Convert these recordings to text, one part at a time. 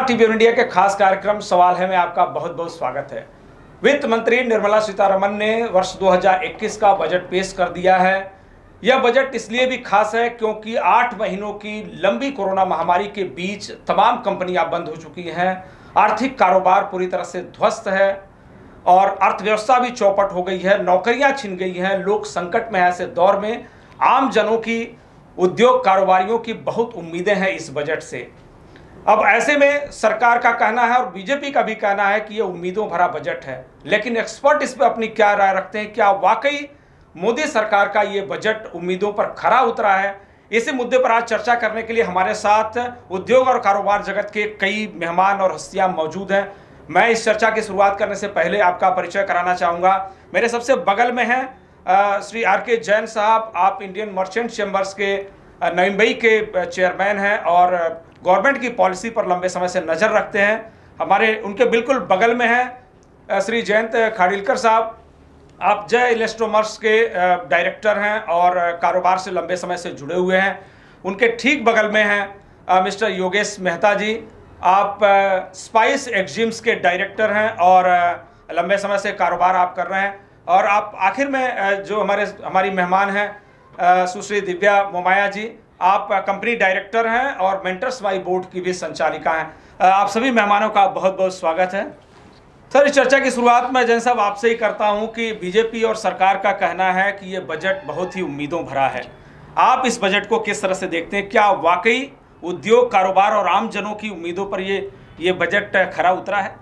नमस्कार, TV India के खास कार्यक्रम सवाल है में आपका बहुत बहुत स्वागत है। वित्त मंत्री निर्मला सीतारमण ने वर्ष 2021 का बजट पेश कर दिया है। यह बजट इसलिए भी खास है क्योंकि 8 महीनों की लंबी कोरोना महामारी के बीच तमाम कंपनियां बंद हो चुकी हैं, आर्थिक कारोबार पूरी तरह से ध्वस्त है और अर्थव्यवस्था भी चौपट हो गई है, नौकरियां छिन गई हैं। लोग संकट में हैं। ऐसे दौर में आम जनों की, उद्योग कारोबारियों की बहुत उम्मीदें हैं इस बजट से। अब ऐसे में सरकार का कहना है और बीजेपी का भी कहना है कि ये उम्मीदों भरा बजट है, लेकिन एक्सपर्ट इस पर अपनी क्या राय रखते हैं? क्या वाकई मोदी सरकार का ये बजट उम्मीदों पर खरा उतरा है? इसी मुद्दे पर आज चर्चा करने के लिए हमारे साथ उद्योग और कारोबार जगत के कई मेहमान और हस्तियां मौजूद हैं। मैं इस चर्चा की शुरुआत करने से पहले आपका परिचय कराना चाहूँगा। मेरे सबसे बगल में हैं श्री आर.के. जैन साहब। आप इंडियन मर्चेंट चैम्बर्स के नई मुंबई के चेयरमैन हैं और गवर्नमेंट की पॉलिसी पर लंबे समय से नज़र रखते हैं। हमारे उनके बिल्कुल बगल में हैं श्री जयंत खाड़िलकर साहब। आप जय इलेक्ट्रोमर्स के डायरेक्टर हैं और कारोबार से लंबे समय से जुड़े हुए हैं। उनके ठीक बगल में हैं मिस्टर योगेश मेहता जी। आप स्पाइस एक्जिम्स के डायरेक्टर हैं और लंबे समय से कारोबार आप कर रहे हैं। और आप आखिर में जो हमारी मेहमान हैं सुश्री दिव्या मोमाया जी, आप कंपनी डायरेक्टर हैं और मेंटर्स वाई बोर्ड की भी संचालिका हैं। आप सभी मेहमानों का बहुत बहुत स्वागत है। सर, इस चर्चा की शुरुआत मैं जैन साहब आपसे ही करता हूं कि बीजेपी और सरकार का कहना है कि ये बजट बहुत ही उम्मीदों भरा है। आप इस बजट को किस तरह से देखते हैं? क्या वाकई उद्योग, कारोबार और आम जनों की उम्मीदों पर ये बजट खरा उतरा है?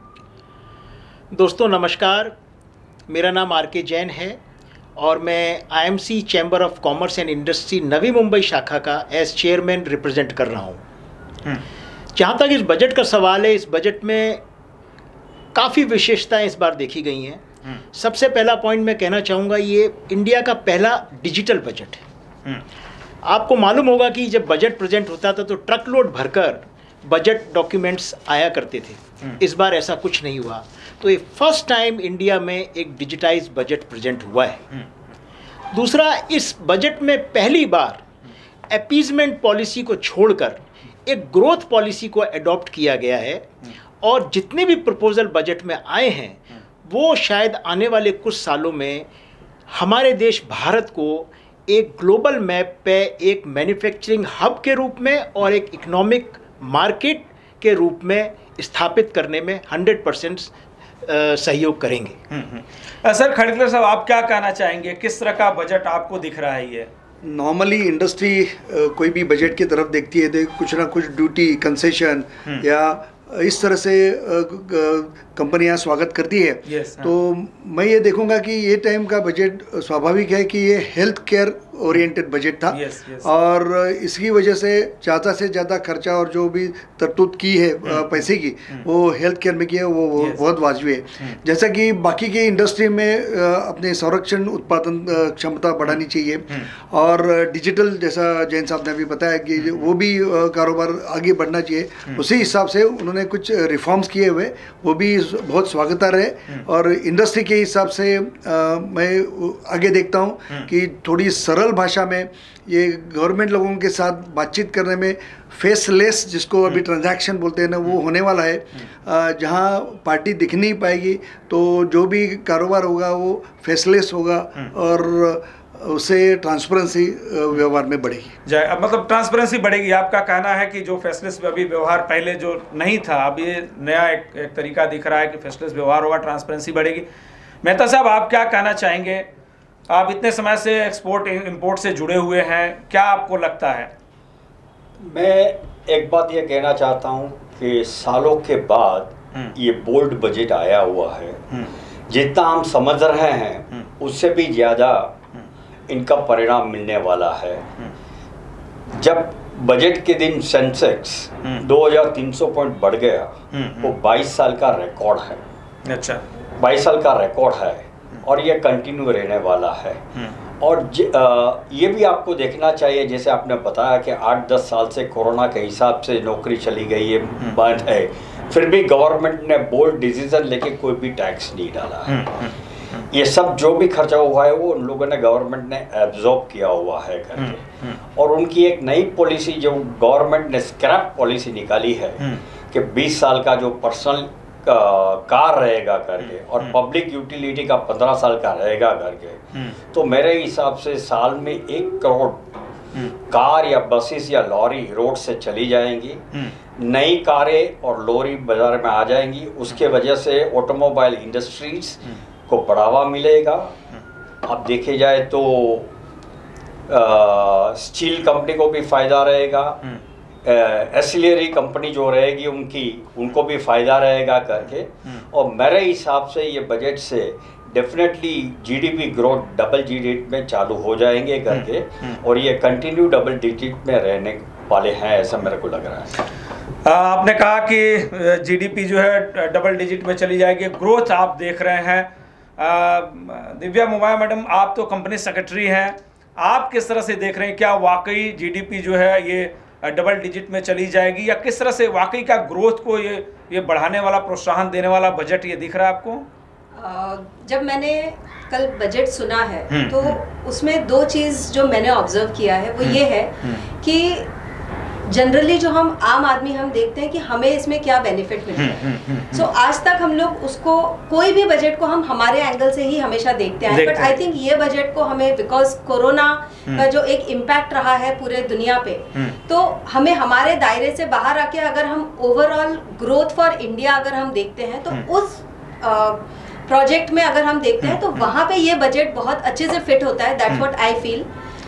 दोस्तों नमस्कार, मेरा नाम आर.के. जैन है और मैं IMC chamber of commerce and industry Navi Mumbai शाखा का एज चेयरमैन रिप्रेजेंट कर रहा हूँ। जहाँ तक इस बजट का सवाल है, इस बजट में काफ़ी विशेषताएं इस बार देखी गई हैं। सबसे पहला पॉइंट मैं कहना चाहूँगा, ये इंडिया का पहला डिजिटल बजट है। आपको मालूम होगा कि जब बजट प्रेजेंट होता था तो ट्रक लोड भरकर बजट डॉक्यूमेंट्स आया करते थे। इस बार ऐसा कुछ नहीं हुआ। तो ये फर्स्ट टाइम इंडिया में एक डिजिटाइज बजट प्रेजेंट हुआ है। दूसरा, इस बजट में पहली बार अपीजमेंट पॉलिसी को छोड़कर एक ग्रोथ पॉलिसी को अडॉप्ट किया गया है और जितने भी प्रपोजल बजट में आए हैं वो शायद आने वाले कुछ सालों में हमारे देश भारत को एक ग्लोबल मैप पे एक मैन्युफैक्चरिंग हब के रूप में और एक इकोनॉमिक मार्केट के रूप में स्थापित करने में 100% सहयोग करेंगे। सर खाड़िलकर साहब, आप क्या कहना चाहेंगे? किस तरह का बजट आपको दिख रहा है? ये नॉर्मली इंडस्ट्री कोई भी बजट की तरफ देखती है तो कुछ ना कुछ ड्यूटी कंसेशन या इस तरह से कंपनियां स्वागत करती है। तो मैं ये देखूंगा कि ये टाइम का बजट स्वाभाविक है कि ये हेल्थ केयर ओरिएंटेड बजट था। और इसकी वजह से ज़्यादा खर्चा और जो भी तरतूत की है पैसे की वो हेल्थ केयर में की है, वो बहुत वाजिब है। जैसा कि बाकी के इंडस्ट्री में अपने संरक्षण उत्पादन क्षमता बढ़ानी चाहिए और डिजिटल, जैसा जैन साहब ने भी बताया कि वो भी कारोबार आगे बढ़ना चाहिए। उसी हिसाब से उन्होंने कुछ रिफॉर्म्स किए हुए, वो भी बहुत स्वागतार्ह है। और इंडस्ट्री के हिसाब से मैं आगे देखता हूँ कि थोड़ी सरल भाषा में ये गवर्नमेंट लोगों के साथ बातचीत करने में फेसलेस, जिसको अभी ट्रांजैक्शन बोलते हैं ना, वो होने वाला है। जहाँ पार्टी दिख नहीं पाएगी तो जो भी कारोबार होगा वो फेसलेस होगा और उससे ट्रांसपेरेंसी व्यवहार में बढ़ेगी। मतलब ट्रांसपेरेंसी बढ़ेगी। आपका कहना है कि जो फेसलेस अभी व्यवहार पहले जो नहीं था, अब ये नया एक तरीका दिख रहा है कि फेसलेस व्यवहार होगा, ट्रांसपेरेंसी बढ़ेगी। मेहता साहब, आप क्या कहना चाहेंगे? आप इतने समय से एक्सपोर्ट इंपोर्ट से जुड़े हुए हैं, क्या आपको लगता है? मैं एक बात ये कहना चाहता हूँ कि सालों के बाद ये बोल्ड बजट आया हुआ है। जितना हम समझ रहे हैं उससे भी ज़्यादा इनका परिणाम मिलने वाला है। जब बजट के दिन सेंसेक्स 2300 पॉइंट बढ़ गया, वो 22 साल का रिकॉर्ड है। अच्छा, 22 साल का रिकॉर्ड है और ये कंटिन्यू रहने वाला है। और ये भी आपको देखना चाहिए, जैसे आपने बताया कि 8-10 साल से कोरोना के हिसाब से नौकरी चली गई है, बंद है, फिर भी गवर्नमेंट ने बोल्ड डिसीजन लेके कोई भी टैक्स नहीं डाला है। ये सब जो भी खर्चा हुआ है वो उन लोगों ने, गवर्नमेंट ने एब्जॉर्ब किया हुआ है करके। और उनकी एक नई पॉलिसी जो गवर्नमेंट ने स्क्रैप पॉलिसी निकाली है, कि 20 साल का जो पर्सनल कार रहेगा करके और पब्लिक यूटिलिटी का 15 साल का रहेगा करके, तो मेरे हिसाब से साल में 1 करोड़ कार या बसेस या लॉरी रोड से चली जाएंगी, नई कारें और लॉरी बाजार में आ जाएंगी। उसके वजह से ऑटोमोबाइल इंडस्ट्रीज को बढ़ावा मिलेगा। अब देखे जाए तो स्टील कंपनी को भी फायदा रहेगा, एसिलरी कंपनी जो रहेगी उनको भी फायदा रहेगा करके। और मेरे हिसाब से ये बजट से definitely GDP growth double digit में चालू हो जाएंगे करके, और ये कंटिन्यू डबल डिजिट में रहने वाले हैं, ऐसा मेरे को लग रहा है। आपने कहा कि जीडीपी जो है डबल डिजिट में चली जाएगी, ग्रोथ आप देख रहे हैं। दिव्या मोमाया मैडम, आप तो कंपनी सेक्रेटरी हैं, आप किस तरह से देख रहे हैं? क्या वाकई जीडीपी जो है ये डबल डिजिट में चली जाएगी, या किस तरह से वाकई का ग्रोथ को ये बढ़ाने वाला, प्रोत्साहन देने वाला बजट ये दिख रहा है आपको? जब मैंने कल बजट सुना है तो उसमें 2 चीज़ जो मैंने ऑब्जर्व किया है वो ये है कि जनरली जो हम आम आदमी हम देखते हैं कि हमें इसमें क्या बेनिफिट मिलता है। सो आज तक हम लोग उसको, कोई भी बजट को हम हमारे एंगल से ही हमेशा देखते हैं, बट आई थिंक ये बजट को हमें, बिकॉज कोरोना का जो एक इम्पैक्ट रहा है पूरे दुनिया पे, तो हमें हमारे दायरे से बाहर आके अगर हम ओवरऑल ग्रोथ फॉर इंडिया अगर हम देखते हैं तो उस प्रोजेक्ट में अगर हम देखते हैं तो वहाँ पे ये बजट बहुत अच्छे से फिट होता है। That's what I feel.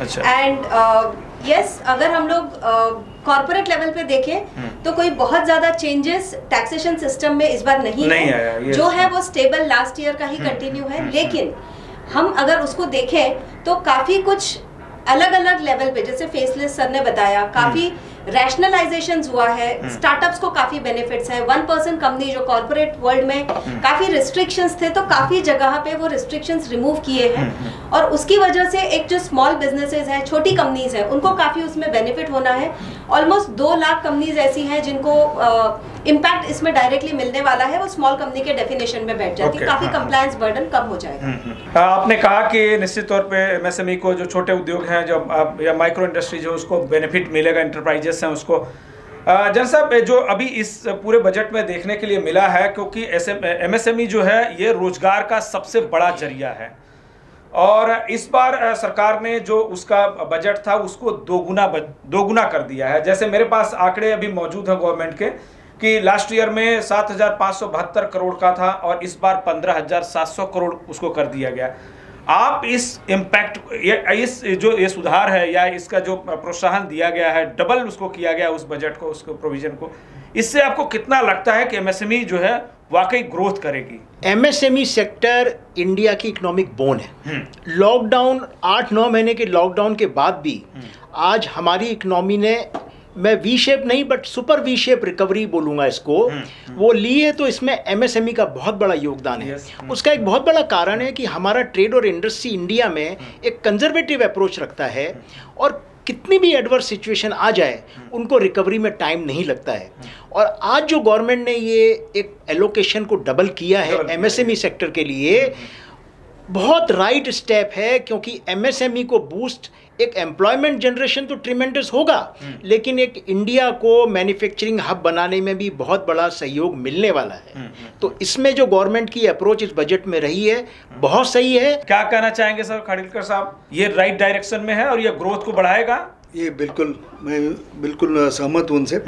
And yes, अगर हम लोग कॉर्पोरेट लेवल पे देखें तो कोई बहुत ज्यादा चेंजेस टैक्सेशन सिस्टम में इस बार नहीं है। जो है वो स्टेबल लास्ट ईयर का ही कंटिन्यू है, लेकिन हम अगर उसको देखें तो काफी कुछ अलग अलग लेवल पे, जैसे फेसलेस सर ने बताया, काफी रैशनलाइजेशंस हुआ है, स्टार्टअप्स को काफी बेनिफिट्स है। 1% कंपनी जो कॉर्पोरेट वर्ल्ड में काफी रिस्ट्रिक्शंस थे, तो काफी जगह पे वो रिस्ट्रिक्शंस रिमूव किए हैं, और उसकी वजह से एक जो स्मॉल बिजनेसेस हैं, छोटी कंपनीज हैं, उनको काफी उसमें बेनिफिट होना है। ऑलमोस्ट 2 लाख कंपनीज ऐसी हैं जिनको इम्पैक्ट इसमें डायरेक्टली मिलने वाला है, वो स्मॉल कंपनी के डेफिनेशन में बैठ जाती है। काफी कंप्लायंस बर्डन कम हो जाएगा। आपने कहा कि निश्चित तौर पे एमएसएमई को, जो छोटे उद्योग हैं जो या माइक्रो इंडस्ट्री जो, उसको बेनिफिट मिलेगा, इंटरप्राइजेस हैं उसको। जन साहब, जो अभी इस पूरे बजट में देखने के लिए मिला है, क्योंकि एमएसएमई जो है ये रोजगार का सबसे बड़ा जरिया है, और इस बार सरकार ने जो उसका बजट था उसको दोगुना कर दिया है। जैसे मेरे पास आंकड़े अभी मौजूद हैं गवर्नमेंट के, कि लास्ट ईयर में 7,572 करोड़ का था और इस बार 15,700 करोड़ उसको कर दिया गया। आप इस इम्पैक्ट, ये सुधार है या इसका जो प्रोत्साहन दिया गया है, डबल उसको किया गया उस बजट को, उसको प्रोविजन को, इससे आपको कितना लगता है कि एमएसएमई जो है वाकई ग्रोथ करेगी? एमएसएमई सेक्टर इंडिया की इकोनॉमिक बोन है। लॉकडाउन, 8-9 महीने के लॉकडाउन के बाद भी आज हमारी इकोनॉमी ने, मैं वी शेप नहीं but super V shape recovery बोलूँगा इसको, वो ली है। तो इसमें एमएसएमई का बहुत बड़ा योगदान है। उसका एक बहुत बड़ा कारण है कि हमारा ट्रेड और इंडस्ट्री इंडिया में एक कंजर्वेटिव अप्रोच रखता है, और कितनी भी एडवर्स सिचुएशन आ जाए उनको रिकवरी में टाइम नहीं लगता है। और आज जो गवर्नमेंट ने ये एक एलोकेशन को डबल किया है एमएसएमई सेक्टर के लिए, बहुत राइट स्टेप है, क्योंकि एमएसएमई को बूस्ट, एक एम्प्लॉयमेंट जनरेशन तो ट्रिमेंडस होगा, लेकिन एक इंडिया को मैन्युफैक्चरिंग हब बनाने में भी बहुत बड़ा सहयोग मिलने वाला है। तो इसमें जो गवर्नमेंट की अप्रोच इस बजट में रही है बहुत सही है। क्या कहना चाहेंगे सर खाड़िलकर साहब, ये राइट डायरेक्शन में है और ये ग्रोथ को बढ़ाएगा? ये बिल्कुल, मैं बिल्कुल सहमत हूँ उनसे।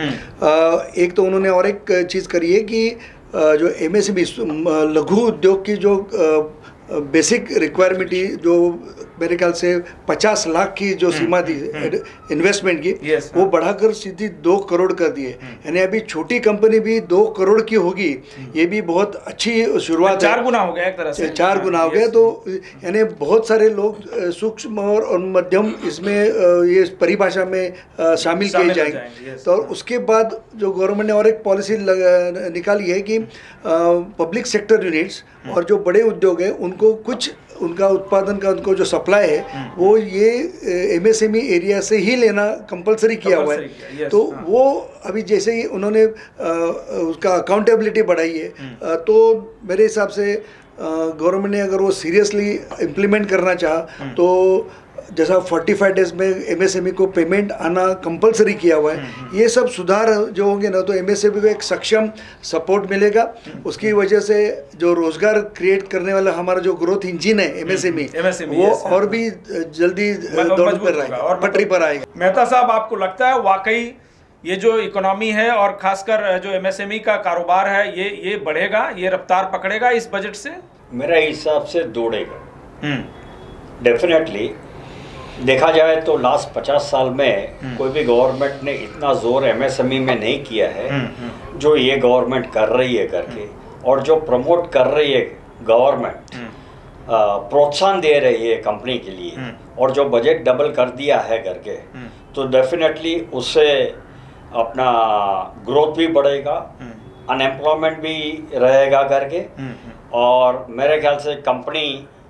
एक तो उन्होंने और एक चीज़ करी है कि जो एमएसएमई लघु उद्योग की जो बेसिक रिक्वायरमेंट ही, जो मेरे ख्याल से 50 लाख की जो सीमा थी इन्वेस्टमेंट की, वो बढ़ाकर सीधी 2 करोड़ कर दिए। यानी अभी छोटी कंपनी भी 2 करोड़ की होगी, ये भी बहुत अच्छी शुरुआत है। 4 गुना हो गया एक तरह से, 4 गुना हो गया। तो यानी बहुत सारे लोग सूक्ष्म और मध्यम इसमें ये परिभाषा में शामिल किए जाएंगे। तो उसके बाद जो गवर्नमेंट ने और एक पॉलिसी निकाली है कि पब्लिक सेक्टर यूनिट्स और जो बड़े उद्योग हैं उनको कुछ उनका उत्पादन का, उनको जो सप्लाई है वो ये एमएसएमई एरिया से ही लेना कंपलसरी किया हुआ है। तो वो अभी जैसे ही उन्होंने उसका अकाउंटेबिलिटी बढ़ाई है, तो मेरे हिसाब से गवर्नमेंट ने अगर वो सीरियसली इम्प्लीमेंट करना चाहा तो जैसा 45 डेज में एमएसएमई को पेमेंट आना कंपलसरी किया हुआ है, ये सब सुधार जो होंगे ना तो एमएसएमई को एक सक्षम सपोर्ट मिलेगा। उसकी वजह से जो रोजगार क्रिएट करने वाला हमारा जो ग्रोथ इंजिन है एमएसएमई वो और भी जल्दी दौड़ पर आएगा और पटरी पर आएगा। मेहता साहब, आपको लगता है वाकई ये जो इकोनॉमी है और खासकर जो एमएसएमई का कारोबार है ये बढ़ेगा, ये रफ्तार पकड़ेगा इस बजट से? मेरा हिसाब से दौड़ेगा डेफिनेटली। देखा जाए तो लास्ट 50 साल में कोई भी गवर्नमेंट ने इतना जोर एमएसएमई में नहीं किया है जो ये गवर्नमेंट कर रही है करके, और जो प्रमोट कर रही है गवर्नमेंट, प्रोत्साहन दे रही है कंपनी के लिए, और जो बजट डबल कर दिया है करके, तो डेफिनेटली उससे अपना ग्रोथ भी बढ़ेगा, अनएम्प्लॉयमेंट भी रहेगा करके, और मेरे ख्याल से कंपनी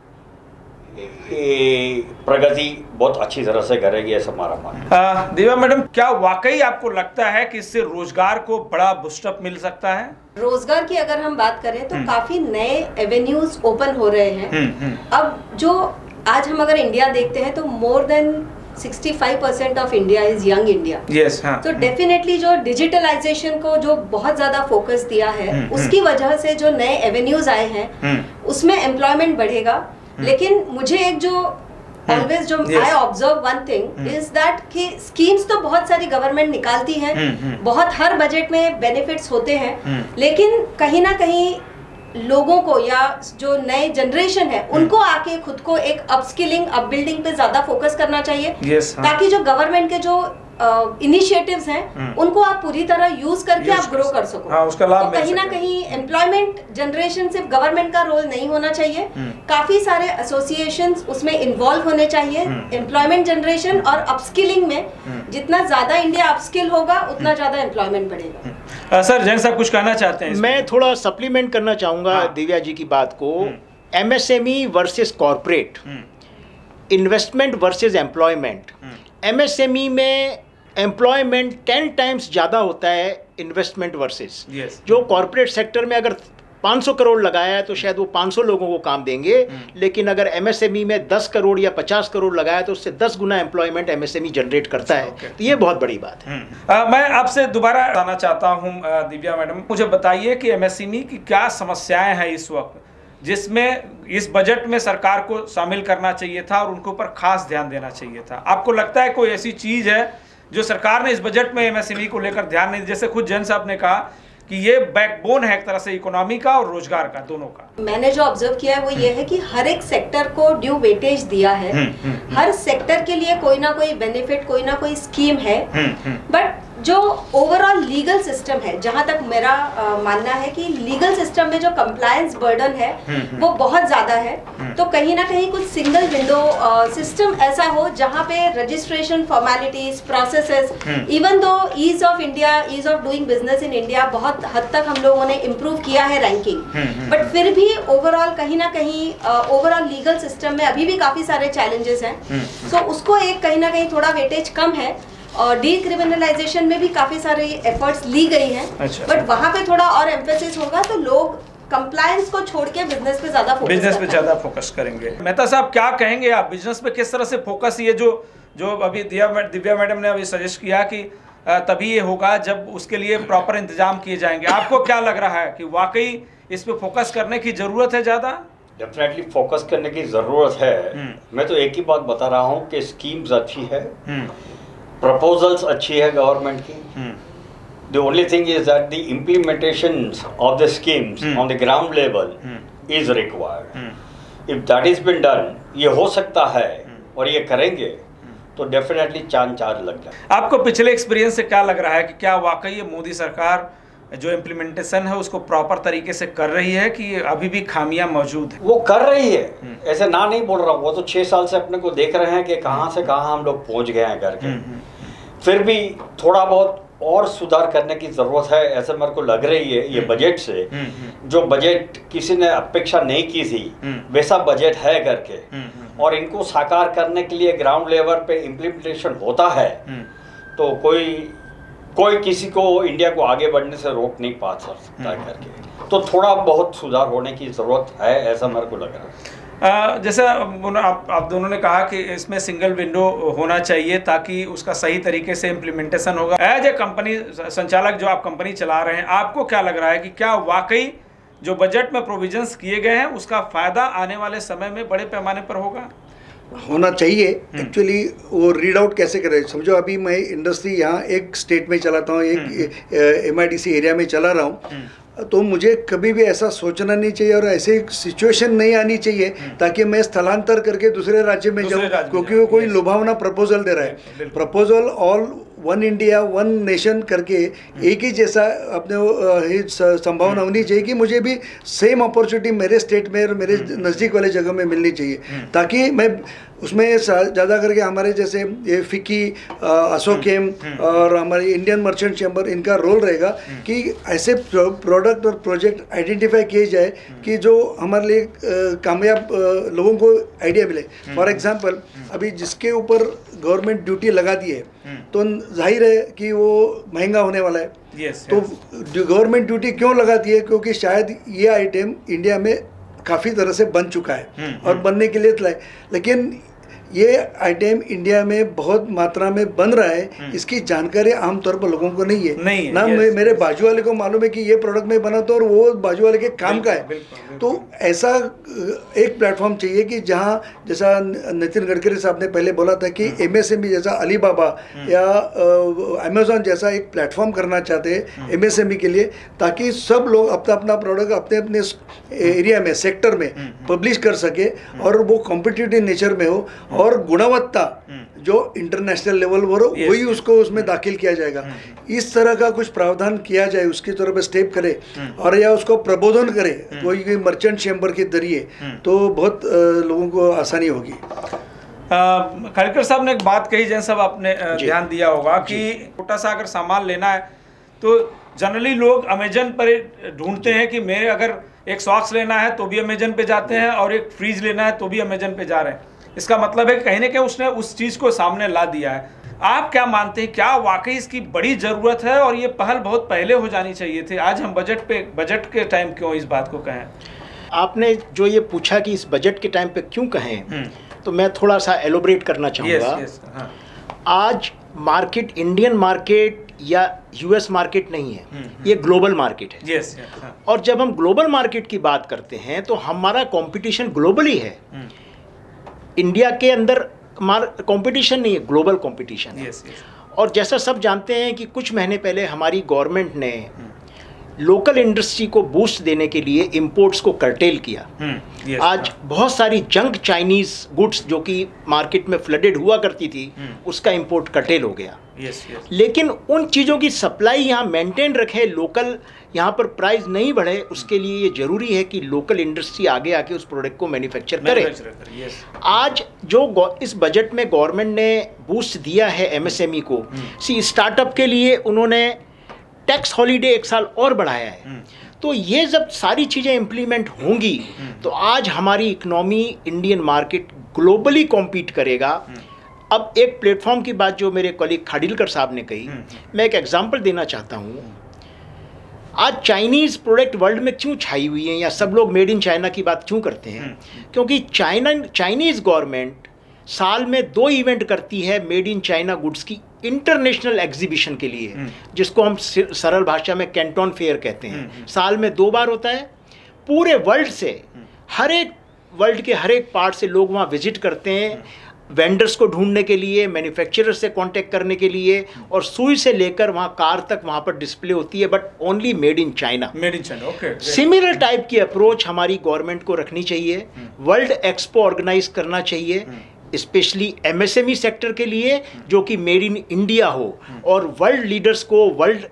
प्रगति बहुत अच्छी तरह से करेगी, ऐसा हमारा मानना है। दिव्या मैडम, क्या वाकई आपको लगता है कि इससे रोजगार को बड़ा बूस्टअप मिल सकता है? रोजगार की अगर हम बात करें तो काफी नए एवेन्यूज ओपन हो रहे हैं। अब जो आज हम अगर इंडिया देखते हैं तो more than 65% of India is young India. Yes, हाँ। तो डेफिनेटली जो डिजिटलाइजेशन को जो बहुत ज्यादा फोकस दिया है उसकी वजह से जो नए एवेन्यूज आए हैं उसमें एम्प्लॉयमेंट बढ़ेगा। लेकिन मुझे एक जो ऑलवेज जो I observe one thing is that कि स्कीम्स तो बहुत सारी गवर्नमेंट निकालती है, बहुत हर बजट में बेनिफिट्स होते हैं, लेकिन कहीं ना कहीं लोगों को या जो नए जनरेशन है उनको आके खुद को एक अपस्किलिंग अपबिल्डिंग पे ज्यादा फोकस करना चाहिए। हाँ। ताकि जो गवर्नमेंट के जो इनिशिएटिव्स हैं उनको आप पूरी तरह यूज करके आप ग्रो कर सको। हाँ, उसका लाभ तो कहीं ना कहीं एम्प्लॉयमेंट जनरेशन सिर्फ गवर्नमेंट का रोल नहीं होना चाहिए, काफी सारे एसोसिएशंस उसमें इन्वॉल्व होने चाहिए। एम्प्लॉयमेंट जनरेशन और अपस्किलिंग में जितना ज्यादा इंडिया अपस्किल होगा उतना ज्यादा एम्प्लॉयमेंट बढ़ेगा। सर, जैन साहब कुछ कहना चाहते हैं? मैं थोड़ा सप्लीमेंट करना चाहूंगा दिव्या जी की बात को। MSME versus corporate, investment versus employment. MSME में एम्प्लॉयमेंट 10 टाइम्स ज़्यादा होता है इन्वेस्टमेंट वर्सेस। जो कॉर्पोरेट सेक्टर में अगर 500 करोड़ लगाया है तो शायद वो 500 लोगों को काम देंगे, लेकिन अगर एमएसएमई में 10 करोड़ या 50 करोड़ लगाया तो उससे 10 गुना एम्प्लॉयमेंट एमएसएमई जनरेट करता है। तो ये बहुत बड़ी बात है। मैं आपसे दोबारा बताना चाहता हूँ दिव्या मैडम, मुझे बताइए कि एमएसएमई की क्या समस्याएं हैं इस वक्त जिसमें इस बजट में सरकार को शामिल करना चाहिए था और उनके ऊपर खास ध्यान देना चाहिए था? आपको लगता है कोई ऐसी चीज है जो सरकार ने इस बजट में एमएसएमई को लेकर ध्यान नहीं, जैसे खुद जैन साहब ने कहा कि ये बैकबोन है एक तरह से इकोनॉमी का और रोजगार का, दोनों का? मैंने जो ऑब्जर्व किया है वो ये है कि हर एक सेक्टर को ड्यू वेटेज दिया है। हर सेक्टर के लिए कोई ना कोई बेनिफिट, कोई ना कोई स्कीम है। बट जो ओवरऑल लीगल सिस्टम है, जहां तक मेरा मानना है कि लीगल सिस्टम में जो कंप्लायंस बर्डन है वो बहुत ज्यादा है। तो कहीं ना कहीं कुछ सिंगल विंडो सिस्टम ऐसा हो जहां पे registration formalities, processes, even though ease of India, ease of doing business in India बहुत हद तक हम लोगों ने इम्प्रूव किया है रैंकिंग, बट फिर भी ओवरऑल कहीं ना कहीं ओवरऑल लीगल सिस्टम में अभी भी काफी सारे चैलेंजेस हैं। सो उसको एक कहीं ना कहीं थोड़ा वेटेज कम है। और डीक्रिमिनलाइजेशन में भी काफी सारे एफर्ट्स ली गई हैं। बट वहां पे थोड़ा और एम्फेसिस होगा तो लोग कंप्लायंस को छोड़ के बिजनेस पे ज्यादा फोकस करेंगे। मेहता साहब, क्या कहेंगे आप बिजनेस पे किस तरह से फोकस, ये जो अभी दिव्या मैडम ने अभी सजेस्ट किया कि तभी ये होगा जब उसके लिए प्रॉपर इंतजाम किए जाएंगे, आपको क्या लग रहा है कि वाकई इस पे फोकस करने की जरूरत है? ज्यादा डेफिनेटली फोकस करने की जरूरत है। मैं तो एक ही बात बता रहा हूँ कि स्कीम्स अच्छी है, प्रपोजल्स अच्छी है गवर्नमेंट की। The only thing is that the implementations of the schemes on the ground level is required. If that is been done, ये हो सकता है और ये करेंगे तो डेफिनेटली चांद लग जाए। आपको पिछले एक्सपीरियंस से क्या लग रहा है कि क्या वाकई ये मोदी सरकार जो इम्प्लीमेंटेशन है उसको प्रॉपर तरीके से कर रही है कि अभी भी खामियां मौजूद है? वो कर रही है, ऐसे ना नहीं बोल रहा, वो तो 6 साल से अपने को देख रहे हैं कि कहाँ से कहाँ हम लोग पहुँच गए हैं करके। फिर भी थोड़ा बहुत और सुधार करने की जरूरत है, ऐसे मेरे को लग रही है ये बजट से। जो बजट किसी ने अपेक्षा नहीं की थी वैसा बजट है करके, और इनको साकार करने के लिए ग्राउंड लेवल पे इम्प्लीमेंटेशन होता है तो कोई किसी को इंडिया को आगे बढ़ने से रोक नहीं पा सकता करके। तो थोड़ा बहुत सुधार होने की जरूरत है, ऐसा मेरे को लग रहा है। जैसे आप दोनों ने कहा कि इसमें सिंगल विंडो होना चाहिए ताकि उसका सही तरीके से इम्प्लीमेंटेशन होगा। एज ए कंपनी संचालक जो आप कंपनी चला रहे हैं, आपको क्या लग रहा है कि क्या वाकई जो बजट में प्रोविजंस किए गए हैं उसका फ़ायदा आने वाले समय में बड़े पैमाने पर होना चाहिए? एक्चुअली वो रीड आउट कैसे करें? समझो अभी मैं इंडस्ट्री यहाँ एक स्टेट में चलाता हूँ, एक MIDC एरिया में चला रहा हूँ, तो मुझे कभी भी ऐसा सोचना नहीं चाहिए और ऐसे सिचुएशन नहीं आनी चाहिए ताकि मैं स्थलांतर करके दूसरे राज्य में जाऊँ, क्योंकि वो कोई लुभावना प्रपोजल दे रहा है। Proposal all one India one nation करके एक ही जैसा अपने संभावना होनी चाहिए कि मुझे भी सेम अपॉर्चुनिटी मेरे स्टेट में और मेरे नज़दीक वाले जगह में मिलनी चाहिए, ताकि मैं उसमें ज़्यादा करके हमारे जैसे ये फिकी, असोकेम और हमारी इंडियन मर्चेंट चैम्बर, इनका रोल रहेगा कि ऐसे प्रोडक्ट और प्रोजेक्ट आइडेंटिफाई किए जाए कि जो हमारे लिए कामयाब लोगों को आइडिया मिले। फॉर एग्जांपल अभी जिसके ऊपर गवर्नमेंट ड्यूटी लगा दी है तो जाहिर है कि वो महंगा होने वाला है। तो गवर्नमेंट ड्यूटी क्यों लगाती है? क्योंकि शायद ये आइटम इंडिया में काफ़ी तरह से बन चुका है और बनने के लिए लाए, लेकिन ये आइटम इंडिया में बहुत मात्रा में बन रहा है, इसकी जानकारी आमतौर पर लोगों को नहीं है। ना मेरे बाजू वाले को मालूम है कि ये प्रोडक्ट में बना तो और वो बाजू वाले के काम का है। तो ऐसा एक प्लेटफॉर्म चाहिए कि जहाँ, जैसा नितिन गडकरी साहब ने पहले बोला था कि MSME जैसा अलीबाबा या अमेजोन जैसा एक प्लेटफॉर्म करना चाहते हैं MSME के लिए, ताकि सब लोग अपना अपना प्रोडक्ट अपने अपने एरिया में, सेक्टर में पब्लिश कर सके और वो कॉम्पिटिटिव नेचर में हो और गुणवत्ता जो इंटरनेशनल लेवल पर वही उसको उसमें दाखिल किया जाएगा। इस तरह का कुछ प्रावधान किया जाए, उसकी तरफ स्टेप करे और या उसको प्रबोधन करे कोई मर्चेंट चैम्बर के जरिए, तो बहुत लोगों को आसानी होगी। खड़कर साहब ने एक बात कही, जैसे सब आपने ध्यान दिया होगा कि छोटा सा अगर सामान लेना है तो जनरली लोग अमेजन पर ढूंढते हैं कि मेरे अगर एक सॉक्स लेना है तो भी अमेजन पे जाते हैं और एक फ्रीज लेना है तो भी अमेजन पे जा रहे हैं। इसका मतलब है कि कहीं ना कहीं उसने उस चीज़ को सामने ला दिया है। आप क्या मानते हैं, क्या वाकई इसकी बड़ी ज़रूरत है और ये पहल बहुत पहले हो जानी चाहिए थी? आज हम बजट के टाइम क्यों इस बात को कहें? आपने जो ये पूछा कि इस बजट के टाइम पे क्यों कहें, तो मैं थोड़ा सा एलोबरेट करना चाहूँगा। आज मार्केट इंडियन मार्केट या US मार्केट नहीं है, ये ग्लोबल मार्केट है। और जब हम ग्लोबल मार्केट की बात करते हैं तो हमारा कंपटीशन ग्लोबली है। इंडिया के अंदर कंपटीशन नहीं है, ग्लोबल कंपटीशन है। और जैसा सब जानते हैं कि कुछ महीने पहले हमारी गवर्नमेंट ने लोकल इंडस्ट्री को बूस्ट देने के लिए इंपोर्ट्स को कर्टेल किया। आज बहुत सारी जंक चाइनीज गुड्स जो कि मार्केट में फ्लडेड हुआ करती थी, उसका इंपोर्ट कर्टेल हो गया। लेकिन उन चीज़ों की सप्लाई यहाँ मेंटेन रखे, लोकल यहाँ पर प्राइस नहीं बढ़े, उसके लिए ये जरूरी है कि लोकल इंडस्ट्री आगे आके उस प्रोडक्ट को मैन्युफैक्चर करे। आज जो इस बजट में गवर्नमेंट ने बूस्ट दिया है MSME को, स्टार्टअप के लिए उन्होंने टैक्स हॉलीडे 1 साल और बढ़ाया है। तो ये जब सारी चीज़ें इम्प्लीमेंट होंगी तो आज हमारी economy, Indian market globally compete करेगा। अब एक प्लेटफॉर्म की बात जो मेरे कॉलीग खाडिलकर साहब ने कही, मैं एक एग्जांपल देना चाहता हूँ। आज चाइनीज़ प्रोडक्ट वर्ल्ड में क्यों छाई हुई हैं या सब लोग मेड इन चाइना की बात क्यों करते हैं? क्योंकि चाइनीज़ गवर्नमेंट साल में 2 इवेंट करती है मेड इन चाइना गुड्स की इंटरनेशनल एग्जीबिशन के लिए, जिसको हम सरल भाषा में कैंटोन फेयर कहते हैं। साल में 2 बार होता है। पूरे वर्ल्ड से, वर्ल्ड के हर एक पार्ट से लोग वहाँ विजिट करते हैं, वेंडर्स को ढूंढने के लिए, मैन्युफैक्चरर से कांटेक्ट करने के लिए, और सुई से लेकर वहाँ कार तक वहाँ पर डिस्प्ले होती है, but only made in China. Okay. Similar type की अप्रोच हमारी गवर्नमेंट को रखनी चाहिए। वर्ल्ड एक्सपो ऑर्गेनाइज करना चाहिए, स्पेशली MSME सेक्टर के लिए, जो कि मेड इन इंडिया हो, और वर्ल्ड लीडर्स को, वर्ल्ड